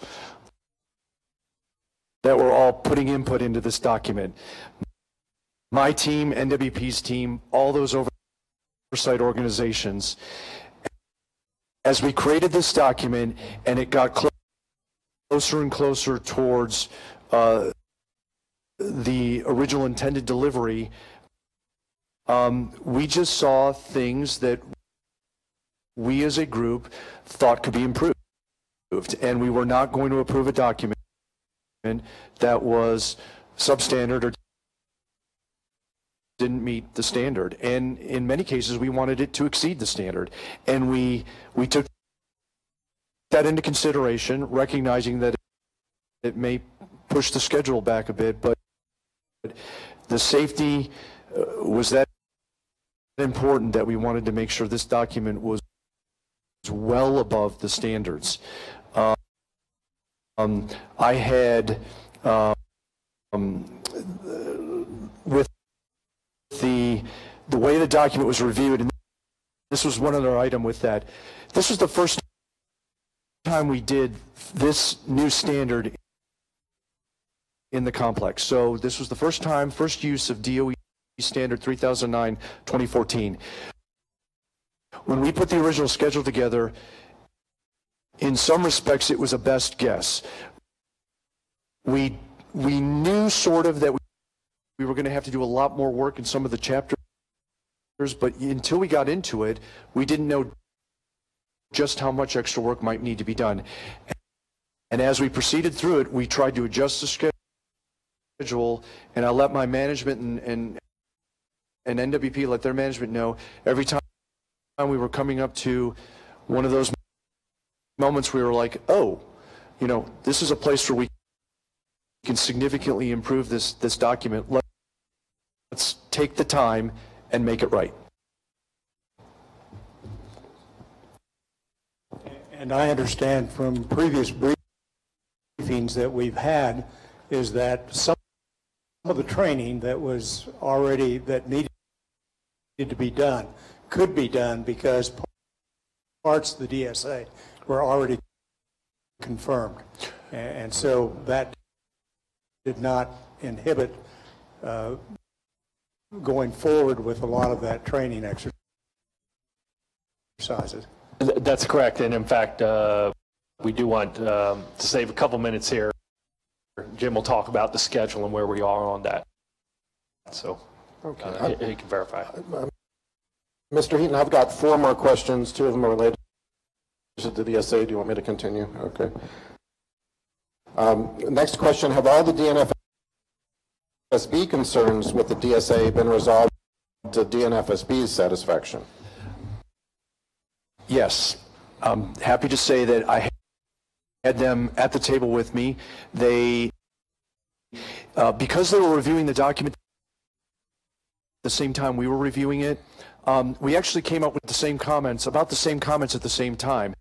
that were all putting input into this document. My team, N W P's team, all those oversight organizations. As we created this document and it got clo closer and closer towards uh, the original intended delivery, um, we just saw things that we as a group thought could be improved. And we were not going to approve a document that was substandard or didn't meet the standard. And in many cases, we wanted it to exceed the standard. And we, we took that into consideration, recognizing that it may push the schedule back a bit, but the safety uh, was that important that we wanted to make sure this document was well above the standards. Um, um, I had, um, with the the way the document was reviewed, and this was one other item with that, this was the first time we did this new standard in the complex. So this was the first time, first use of D O E standard three thousand nine twenty fourteen. When we put the original schedule together, in some respects it was a best guess. We, we knew sort of that we, we were going to have to do a lot more work in some of the chapters, but until we got into it, we didn't know just how much extra work might need to be done. And as we proceeded through it, we tried to adjust the schedule, and I let my management and, and, and N W P let their management know every time we were coming up to one of those moments we were like, oh, you know, this is a place where we can significantly improve this, this document. Let's take the time and make it right. And I understand from previous briefings that we've had is that some of the training that was already, that needed to be done, could be done because parts of the D S A were already confirmed. And so that did not inhibit uh, going forward with a lot of that training exercises. That's correct, and in fact, uh, we do want um, to save a couple minutes here. Jim will talk about the schedule and where we are on that, so okay. uh, he, he can verify. Uh, Mister Heaton, I've got four more questions. Two of them are related to the D S A. Do you want me to continue? Okay. Um, next question, have all the D N F S B concerns with the D S A been resolved to D N F S B's satisfaction? Yes. I'm happy to say that I had them at the table with me. They, uh, because they were reviewing the document at the same time we were reviewing it, um, we actually came up with the same comments, about the same comments at the same time.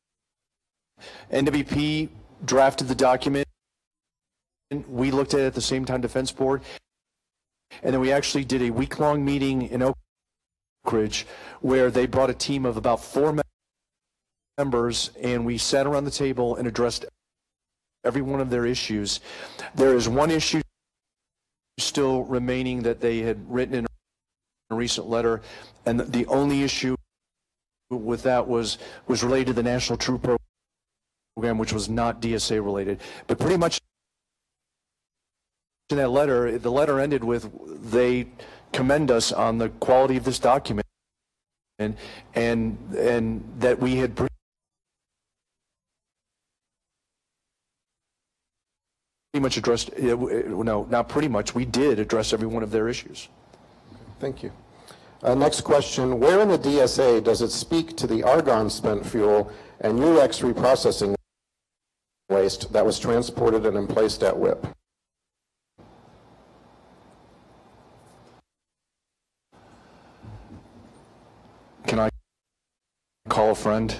N W P drafted the document. We looked at it at the same time, Defense Board. And then we actually did a week-long meeting in Oak Ridge where they brought a team of about four members, and we sat around the table and addressed every one of their issues. There is one issue still remaining that they had written in a recent letter, and the only issue with that was, was related to the National Troop Program, which was not D S A related. But pretty much in that letter, the letter ended with they commend us on the quality of this document and and and that we had pretty much addressed, no, not pretty much, we did address every one of their issues. Thank you. Uh, next question, where in the D S A does it speak to the argon spent fuel and U X reprocessing waste that was transported and emplaced at WIPP? Can I call a friend?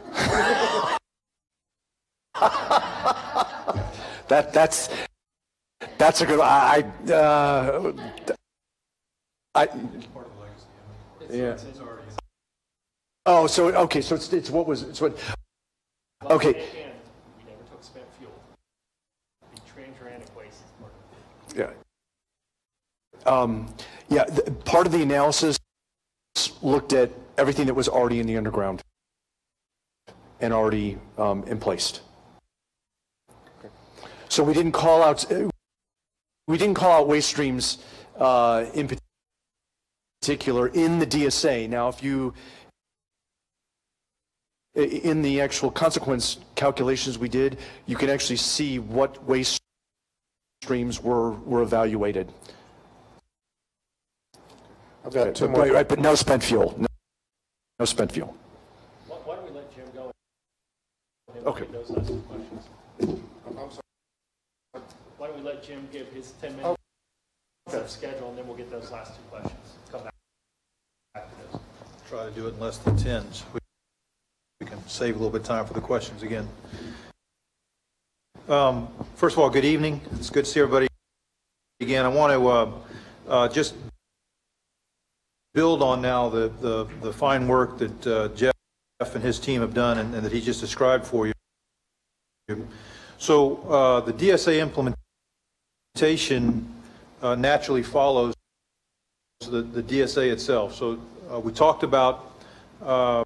that that's that's a good. I uh, I. Yeah. Oh, so okay, so it's it's what was it's what. Okay. We never took spent fuel. The transuranic waste is part of it. Yeah. Um, yeah. The, part of the analysis looked at everything that was already in the underground and already um, in place. Okay. So we didn't call out we didn't call out waste streams uh, in particular in the D S A. Now, if you in the actual consequence calculations we did, you can actually see what waste streams were were evaluated. I've got two more. Right, right, but no spent fuel. No, no spent fuel. Why why don't we let Jim go? And Okay. get those last two questions. I'm sorry. Why don't we let Jim give his ten minutes of schedule, and then we'll get those last two questions. Come back back to those. Try to do it in less than ten, so we we can save a little bit of time for the questions again. Um, first of all, good evening. It's good to see everybody again. I want to uh, uh, just build on now the, the, the fine work that uh, Jeff and his team have done and, and that he just described for you. So uh, the D S A implementation uh, naturally follows the, the D S A itself. So uh, we talked about uh,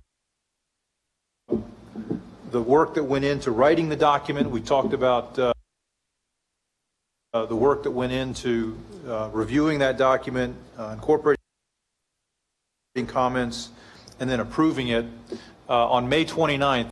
the work that went into writing the document. We talked about uh, uh, the work that went into uh, reviewing that document, uh, incorporating comments, and then approving it. Uh, on May twenty-ninth,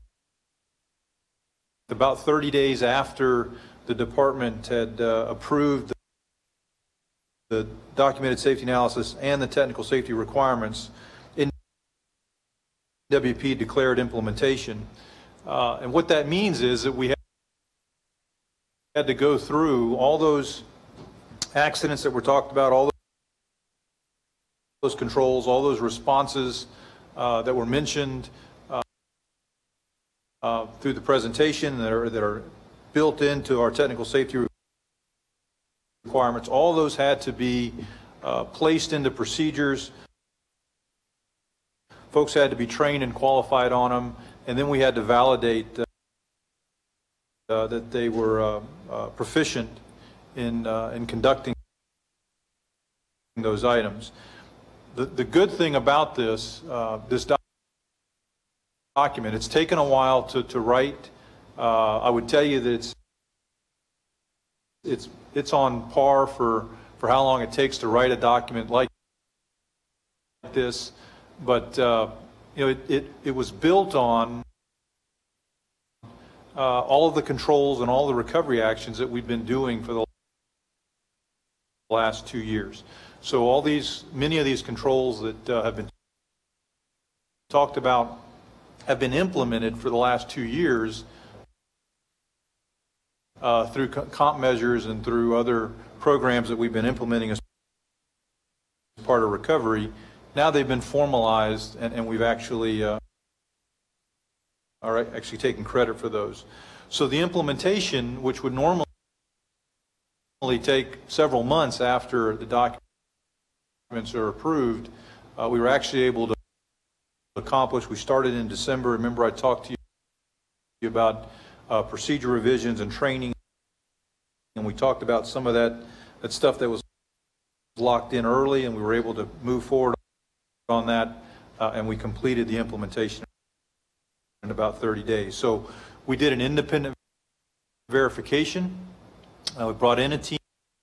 about thirty days after the department had uh, approved the, the documented safety analysis and the technical safety requirements, N W P declared implementation. Uh, and what that means is that we had to go through all those accidents that were talked about, all those controls, all those responses uh, that were mentioned uh, uh, through the presentation that are, that are built into our technical safety requirements. All those had to be uh, placed into procedures. Folks had to be trained and qualified on them, and then we had to validate uh, uh, that they were uh, uh, proficient in, uh, in conducting those items. The, the good thing about this, uh, this doc document, it's taken a while to, to write. Uh, I would tell you that it's, it's, it's on par for, for how long it takes to write a document like this. But, uh, you know, it, it, it was built on uh, all of the controls and all the recovery actions that we've been doing for the last two years. So all these, many of these controls that uh, have been talked about have been implemented for the last two years uh, through comp measures and through other programs that we've been implementing as part of recovery. Now they've been formalized, and, and we've actually uh, are actually taking credit for those. So the implementation, which would normally take several months after the documents are approved, uh, we were actually able to accomplish. We started in December. Remember, I talked to you about uh, procedure revisions and training, and we talked about some of that, that stuff that was locked in early, and we were able to move forward on that, uh, and we completed the implementation in about thirty days. So we did an independent verification. Uh, we brought in a team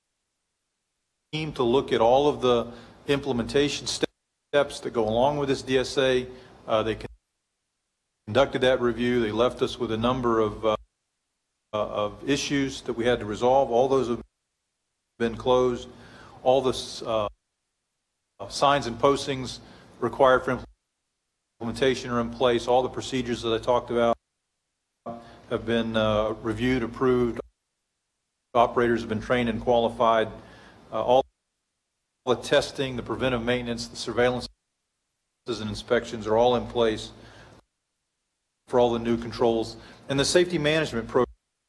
to look at all of the implementation steps that go along with this D S A. Uh, they conducted that review. They left us with a number of, uh, uh, of issues that we had to resolve. All those have been closed. All the uh, signs and postings required for implementation are in place. All the procedures that I talked about have been uh, reviewed, approved. Operators have been trained and qualified. Uh, all the testing, the preventive maintenance, the surveillance and inspections are all in place for all the new controls. And the safety management pro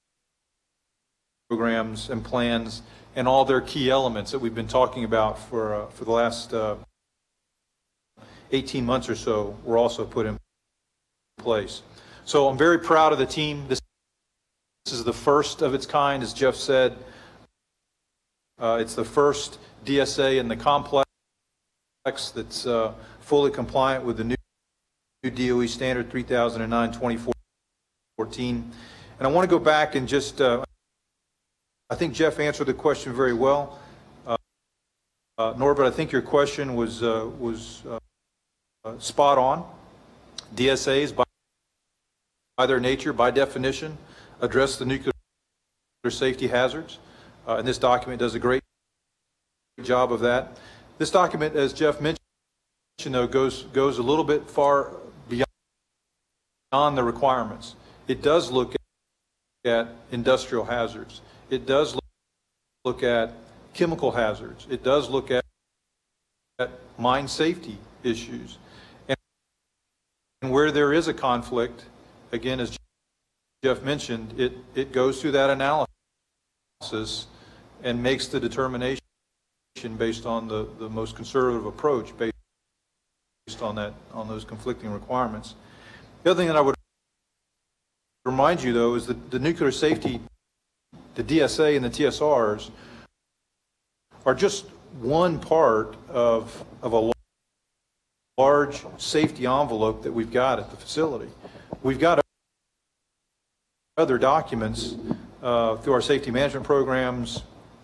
programs and plans and all their key elements that we've been talking about for, uh, for the last uh, eighteen months or so were also put in place. So I'm very proud of the team. This, this is the first of its kind, as Jeff said. Uh, it's the first D S A in the complex that's uh, fully compliant with the new, new D O E standard three thousand nine dash twenty fourteen. And I want to go back and just, uh, I think Jeff answered the question very well. Uh, uh, Norbert, I think your question was, uh, was uh, uh, spot on. D S As, by, by their nature, by definition, address the nuclear safety hazards. Uh, and this document does a great job of that. This document, as Jeff mentioned, though, goes, goes a little bit far beyond the requirements. It does look at industrial hazards. It does look at chemical hazards. It does look at, at mine safety issues. And where there is a conflict, again, as Jeff mentioned, it, it goes through that analysis and makes the determination based on the, the most conservative approach based on that, on those conflicting requirements. The other thing that I would remind you, though, is that the nuclear safety, the D S A and the T S Rs are just one part of, of a large safety envelope that we've got at the facility. We've got other documents uh, through our safety management programs,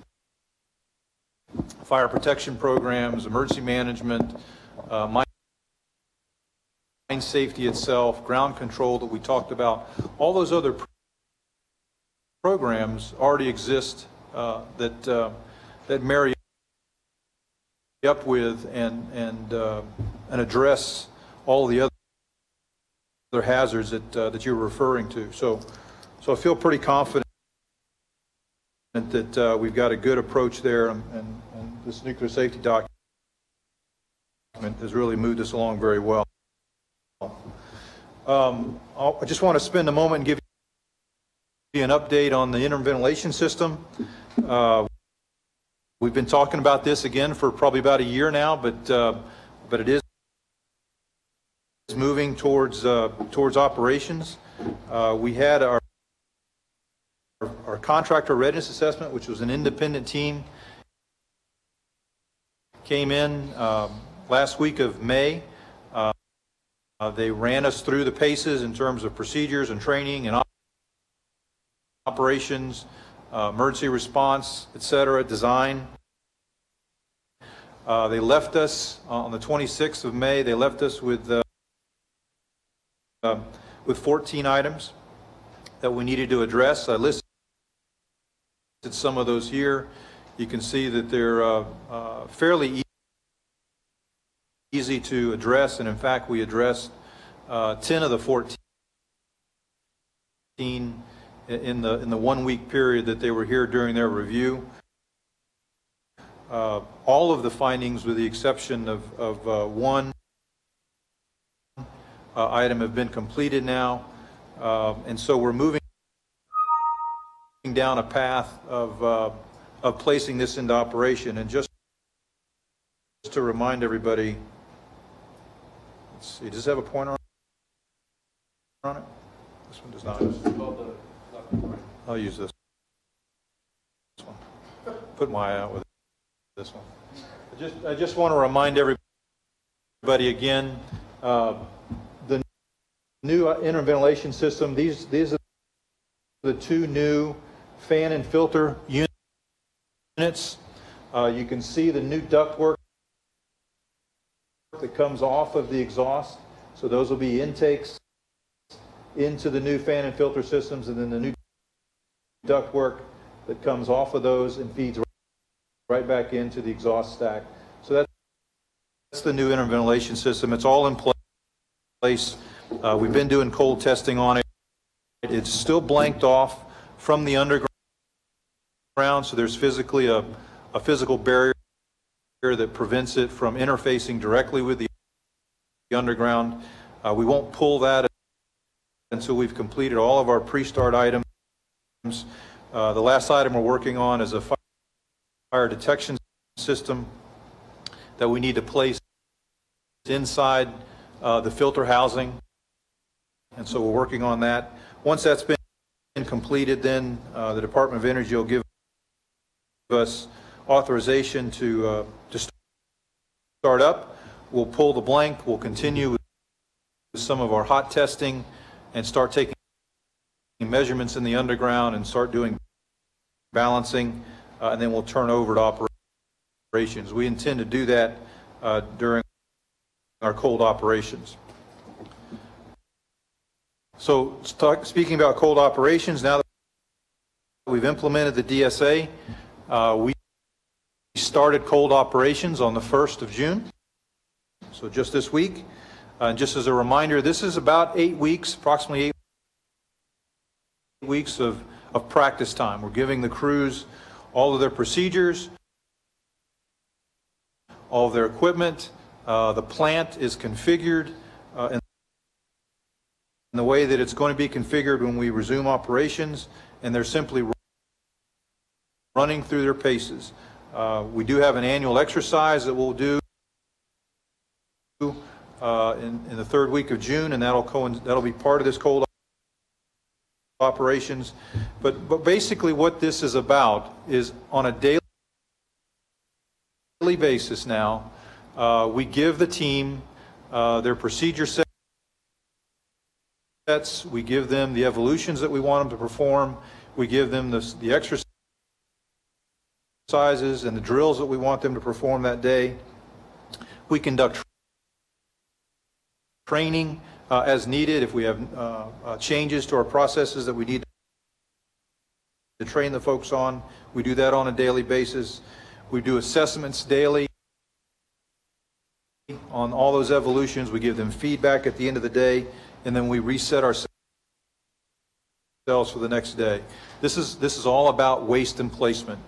fire protection programs, emergency management, uh, mine safety itself, ground control that we talked about. All those other pr programs already exist uh, that uh, that marry up with and and uh, and address all the other other hazards that uh, that you're referring to. So so I feel pretty confident that uh, we've got a good approach there, and, and, and this nuclear safety document has really moved us along very well. Um, I just want to spend a moment and give you an update on the interim ventilation system. Uh, we've been talking about this again for probably about a year now, but uh, but it is moving towards uh, towards operations. Uh, we had our our contractor readiness assessment, which was an independent team, came in um, last week of May. Uh, uh, they ran us through the paces in terms of procedures and training and op operations, uh, emergency response, et cetera, design. Uh, they left us uh, on the twenty-sixth of May. They left us with uh, uh, with fourteen items that we needed to address. I listed some of those here. You can see that they're uh, uh, fairly easy. easy to address, and in fact we addressed uh, ten of the fourteen in the in the one week period that they were here during their review. Uh, all of the findings, with the exception of, of uh, one uh, item, have been completed now, uh, and so we're moving down a path of uh, of placing this into operation. And just to remind everybody, let's see, does it have a pointer on it? This one does not. I'll use this one. Put my eye out with this one. I just, I just want to remind everybody again, uh, the new interventilation system, these, these are the two new fan and filter units. Uh, you can see the new ductwork that comes off of the exhaust. So those will be intakes into the new fan and filter systems, and then the new ductwork that comes off of those and feeds right back into the exhaust stack. So that's the new interventilation system. It's all in place. Uh, we've been doing cold testing on it. It's still blanked off from the underground, so there's physically a, a physical barrier that prevents it from interfacing directly with the underground. Uh, we won't pull that until we've completed all of our pre-start items. Uh, the last item we're working on is a fire detection system that we need to place inside uh, the filter housing, and so we're working on that. Once that's been completed, then uh, the Department of Energy will give us authorization to uh, to start up. We'll pull the blank. We'll continue with some of our hot testing and start taking measurements in the underground and start doing balancing, uh, and then we'll turn over to operations. We intend to do that uh, during our cold operations. So talk, speaking about cold operations, now that we've implemented the D S A, uh, we started cold operations on the first of June, so just this week. Uh, and just as a reminder, this is about eight weeks, approximately eight weeks of, of practice time. We're giving the crews all of their procedures, all of their equipment. Uh, the plant is configured uh, in the way that it's going to be configured when we resume operations, and they're simply running through their paces. Uh, we do have an annual exercise that we'll do uh, in, in the third week of June, and that'll coincide, that'll be part of this cold operations. But, but basically what this is about is on a daily basis now, uh, we give the team uh, their procedure sets, we give them the evolutions that we want them to perform, we give them the, the exercises and the drills that we want them to perform that day. We conduct training uh, as needed. If we have uh, uh, changes to our processes that we need to train the folks on, we do that on a daily basis. We do assessments daily on all those evolutions. We give them feedback at the end of the day, and then we reset ourselves for the next day. This is, this is all about waste and placement.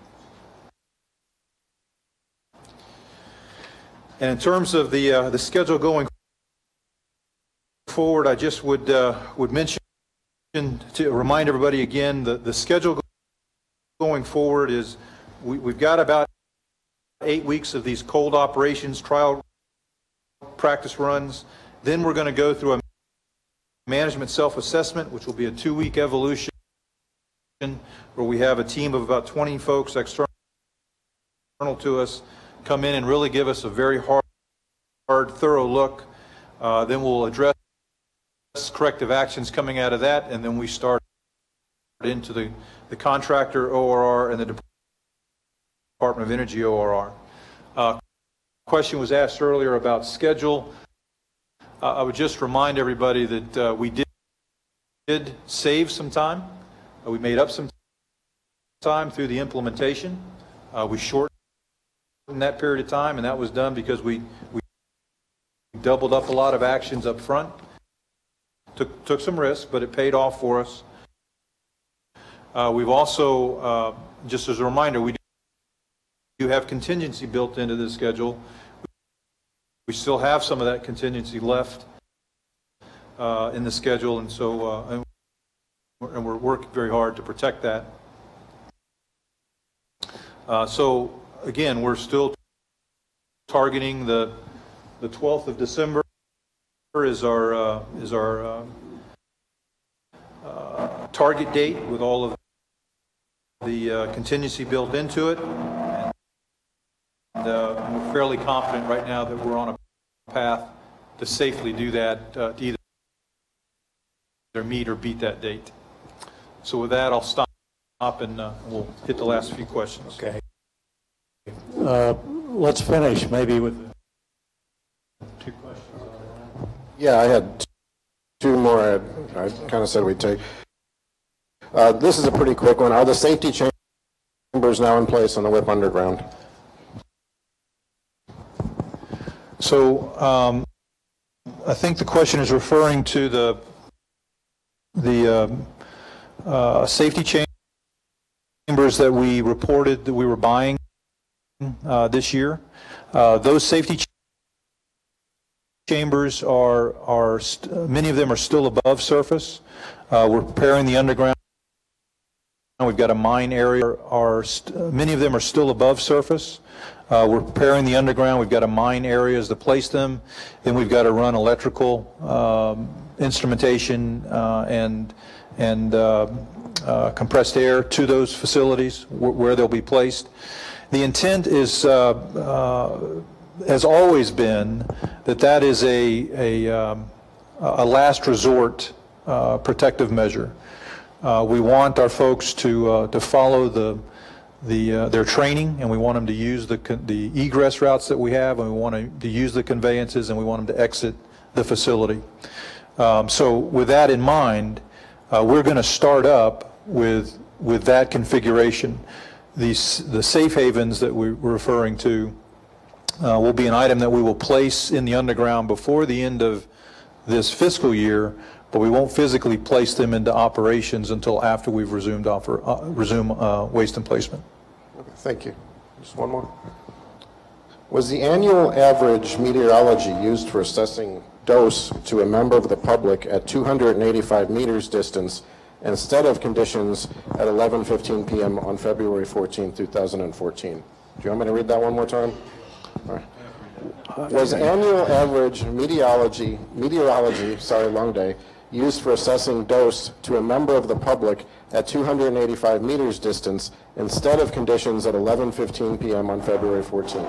And in terms of the, uh, the schedule going forward, I just would, uh, would mention, to remind everybody again, the, the schedule going forward is we, we've got about eight weeks of these cold operations, trial practice runs. Then we're going to go through a management self-assessment, which will be a two-week evolution where we have a team of about twenty folks external to us come in and really give us a very hard, hard thorough look. Uh, then we'll address corrective actions coming out of that, and then we start into the, the contractor O R R and the Department of Energy O R R. Uh, question was asked earlier about schedule. Uh, I would just remind everybody that uh, we did, did save some time. Uh, we made up some time through the implementation. Uh, we shortened that period of time, and that was done because we, we doubled up a lot of actions up front. Took, took some risk, but it paid off for us. Uh, we've also, uh, just as a reminder, we do have contingency built into the schedule. We still have some of that contingency left uh, in the schedule, and so uh, and we're, and we're working very hard to protect that. Uh, so again, we're still targeting the the twelfth of December is our uh, is our uh, uh, target date with all of the uh, contingency built into it. And uh, we're fairly confident right now that we're on a path to safely do that, uh, to either meet or beat that date. So with that, I'll stop and uh, we'll hit the last few questions. Okay. Uh, let's finish maybe with two questions. Yeah, I had two more I, I kind of said we'd take. Uh, this is a pretty quick one. Are the safety chambers now in place on the WIPP underground? So um, I think the question is referring to the the uh, uh, safety chambers that we reported that we were buying uh, this year. Uh, those safety ch chambers are are st many of them are still above surface. Uh, we're preparing the underground. We've got a mine area. Are many of them are still above surface. Uh, we're preparing the underground. We've got to mine areas to place them. Then we've got to run electrical um, instrumentation uh, and and uh, uh, compressed air to those facilities wh where they'll be placed. The intent is, uh, uh, has always been, that that is a a, um, a last resort uh, protective measure. Uh, we want our folks to uh, to follow the the uh, their training, and we want them to use the the egress routes that we have, and we want to, to use the conveyances, and we want them to exit the facility. Um, so, with that in mind, uh, we're going to start up with with that configuration. These the safe havens that we we're referring to uh, will be an item that we will place in the underground before the end of this fiscal year. But we won't physically place them into operations until after we've resumed offer, uh, resume uh, waste and placement. Okay, thank you. Just one more. Was the annual average meteorology used for assessing dose to a member of the public at two hundred eighty-five meters distance instead of conditions at eleven fifteen p m on February fourteenth, two thousand fourteen? Do you want me to read that one more time? All right. Was annual average meteorology, meteorology, sorry, long day, used for assessing dose to a member of the public at two hundred eighty-five meters distance instead of conditions at eleven fifteen p m on February fourteenth?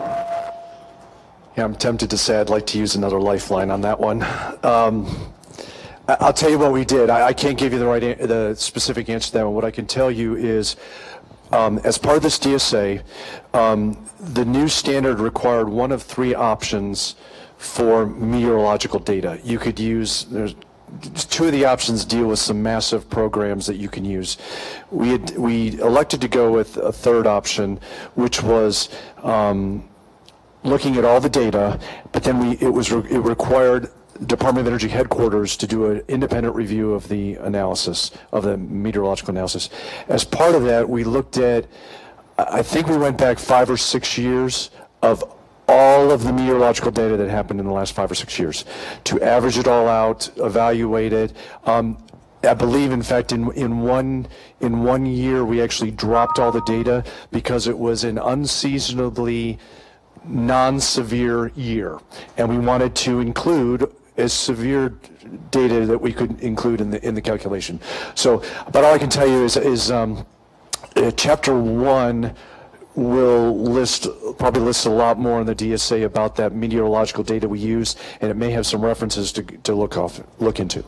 Yeah, I'm tempted to say I'd like to use another lifeline on that one. Um, I'll tell you what we did. I, I can't give you the right, the specific answer to that one. What I can tell you is, um, as part of this D S A, um, the new standard required one of three options for meteorological data. You could use, there's two of the options deal with some massive programs that you can use. We had, we elected to go with a third option, which was um, looking at all the data, but then we it was re it required Department of Energy headquarters to do an independent review of the analysis, of the meteorological analysis. As part of that, we looked at, I think we went back five or six years of all of the meteorological data that happened in the last five or six years to average it all out, evaluate it. Um, I believe, in fact, in in one in one year we actually dropped all the data because it was an unseasonably non-severe year, and we wanted to include as severe data that we could include in the in the calculation. So, but all I can tell you is is um, uh, chapter one will list, probably lists a lot more in the D S A about that meteorological data we use, and it may have some references to, to look off, look into.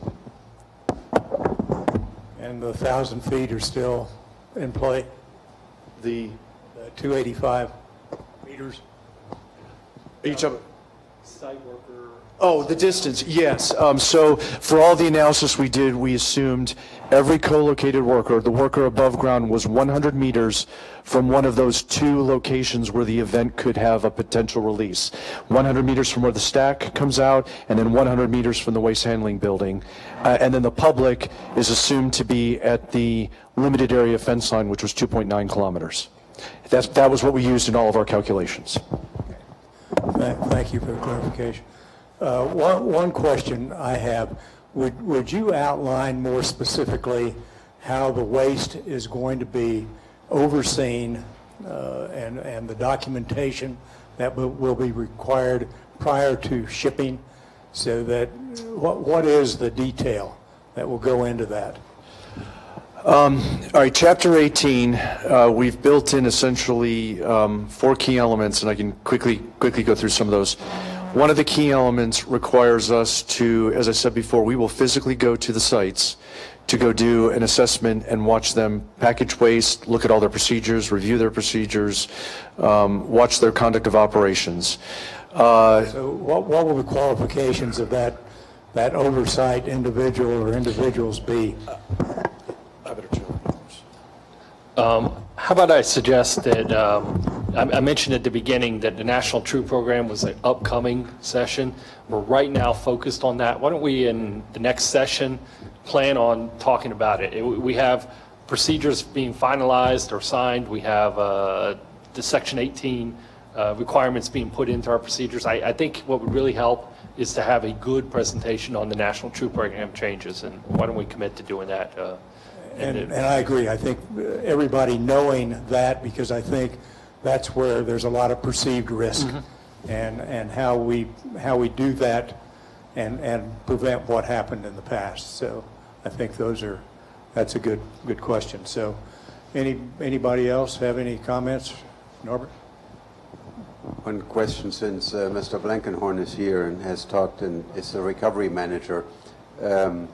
And the thousand feet are still in play? The, the two eighty-five meters? Each of site worker. Oh, the distance, yes. Um, so for all the analysis we did, we assumed every co-located worker, the worker above ground, was one hundred meters from one of those two locations where the event could have a potential release. one hundred meters from where the stack comes out, and then one hundred meters from the waste handling building. Uh, and then the public is assumed to be at the limited area fence line, which was two point nine kilometers. That's, that was what we used in all of our calculations. Thank you for the clarification. Uh, one, one question I have, would, would you outline more specifically how the waste is going to be overseen uh, and, and the documentation that will, will be required prior to shipping, so that what, what is the detail that will go into that? Um, all right, chapter eighteen, uh, we've built in essentially um, four key elements, and I can quickly quickly go through some of those. One of the key elements requires us to, as I said before, we will physically go to the sites to go do an assessment and watch them package waste, look at all their procedures, review their procedures, um, watch their conduct of operations. Uh, so what, what will the qualifications of that, that oversight individual or individuals be? Um, how about I suggest that um, I I mentioned at the beginning that the National True Program was an upcoming session. We're right now focused on that. Why don't we, in the next session, plan on talking about it? It- We have procedures being finalized or signed. We have uh, the Section eighteen uh, requirements being put into our procedures. I, I think what would really help is to have a good presentation on the National True Program changes, and why don't we commit to doing that? uh, And, and I agree. I think everybody knowing that, because I think that's where there's a lot of perceived risk, and and how we how we do that, and and prevent what happened in the past. So I think those are that's a good good question. So, any anybody else have any comments, Norbert? One question, since uh, Mister Blankenhorn is here and has talked and is the recovery manager. Um,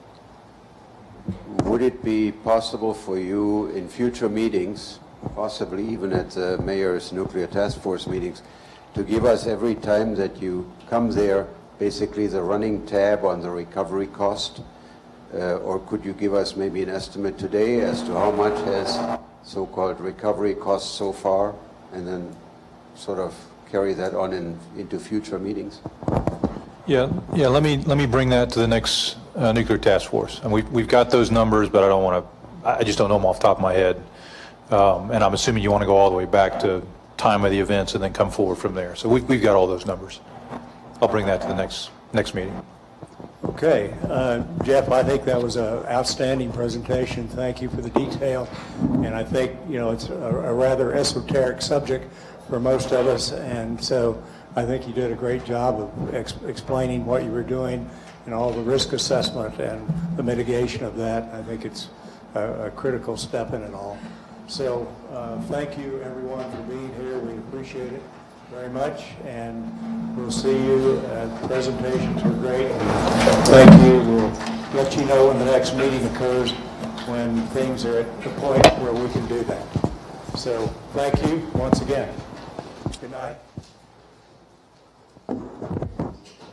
Would it be possible for you in future meetings, possibly even at the mayor's nuclear task force meetings, to give us every time that you come there, basically the running tab on the recovery cost? Uh, or could you give us maybe an estimate today as to how much has so-called recovery cost so far, and then sort of carry that on in, into future meetings? Yeah, yeah. Let me let me bring that to the next uh, nuclear task force, and we've we've got those numbers, but I don't want to. I just don't know them off the top of my head, um, and I'm assuming you want to go all the way back to time of the events and then come forward from there. So we've we've got all those numbers. I'll bring that to the next next meeting. Okay, uh, Jeff, I think that was an outstanding presentation. Thank you for the detail, and I think you know it's a, a rather esoteric subject for most of us, and so I think you did a great job of ex explaining what you were doing and all the risk assessment and the mitigation of that. I think it's a, a critical step in it all. So uh, thank you everyone for being here. We appreciate it very much, and we'll see you. Uh, the presentations were great. Thank you. We'll let you know when the next meeting occurs, when things are at the point where we can do that. So thank you once again. Good night.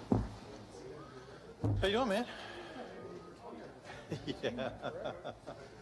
How you doing, man? Yeah.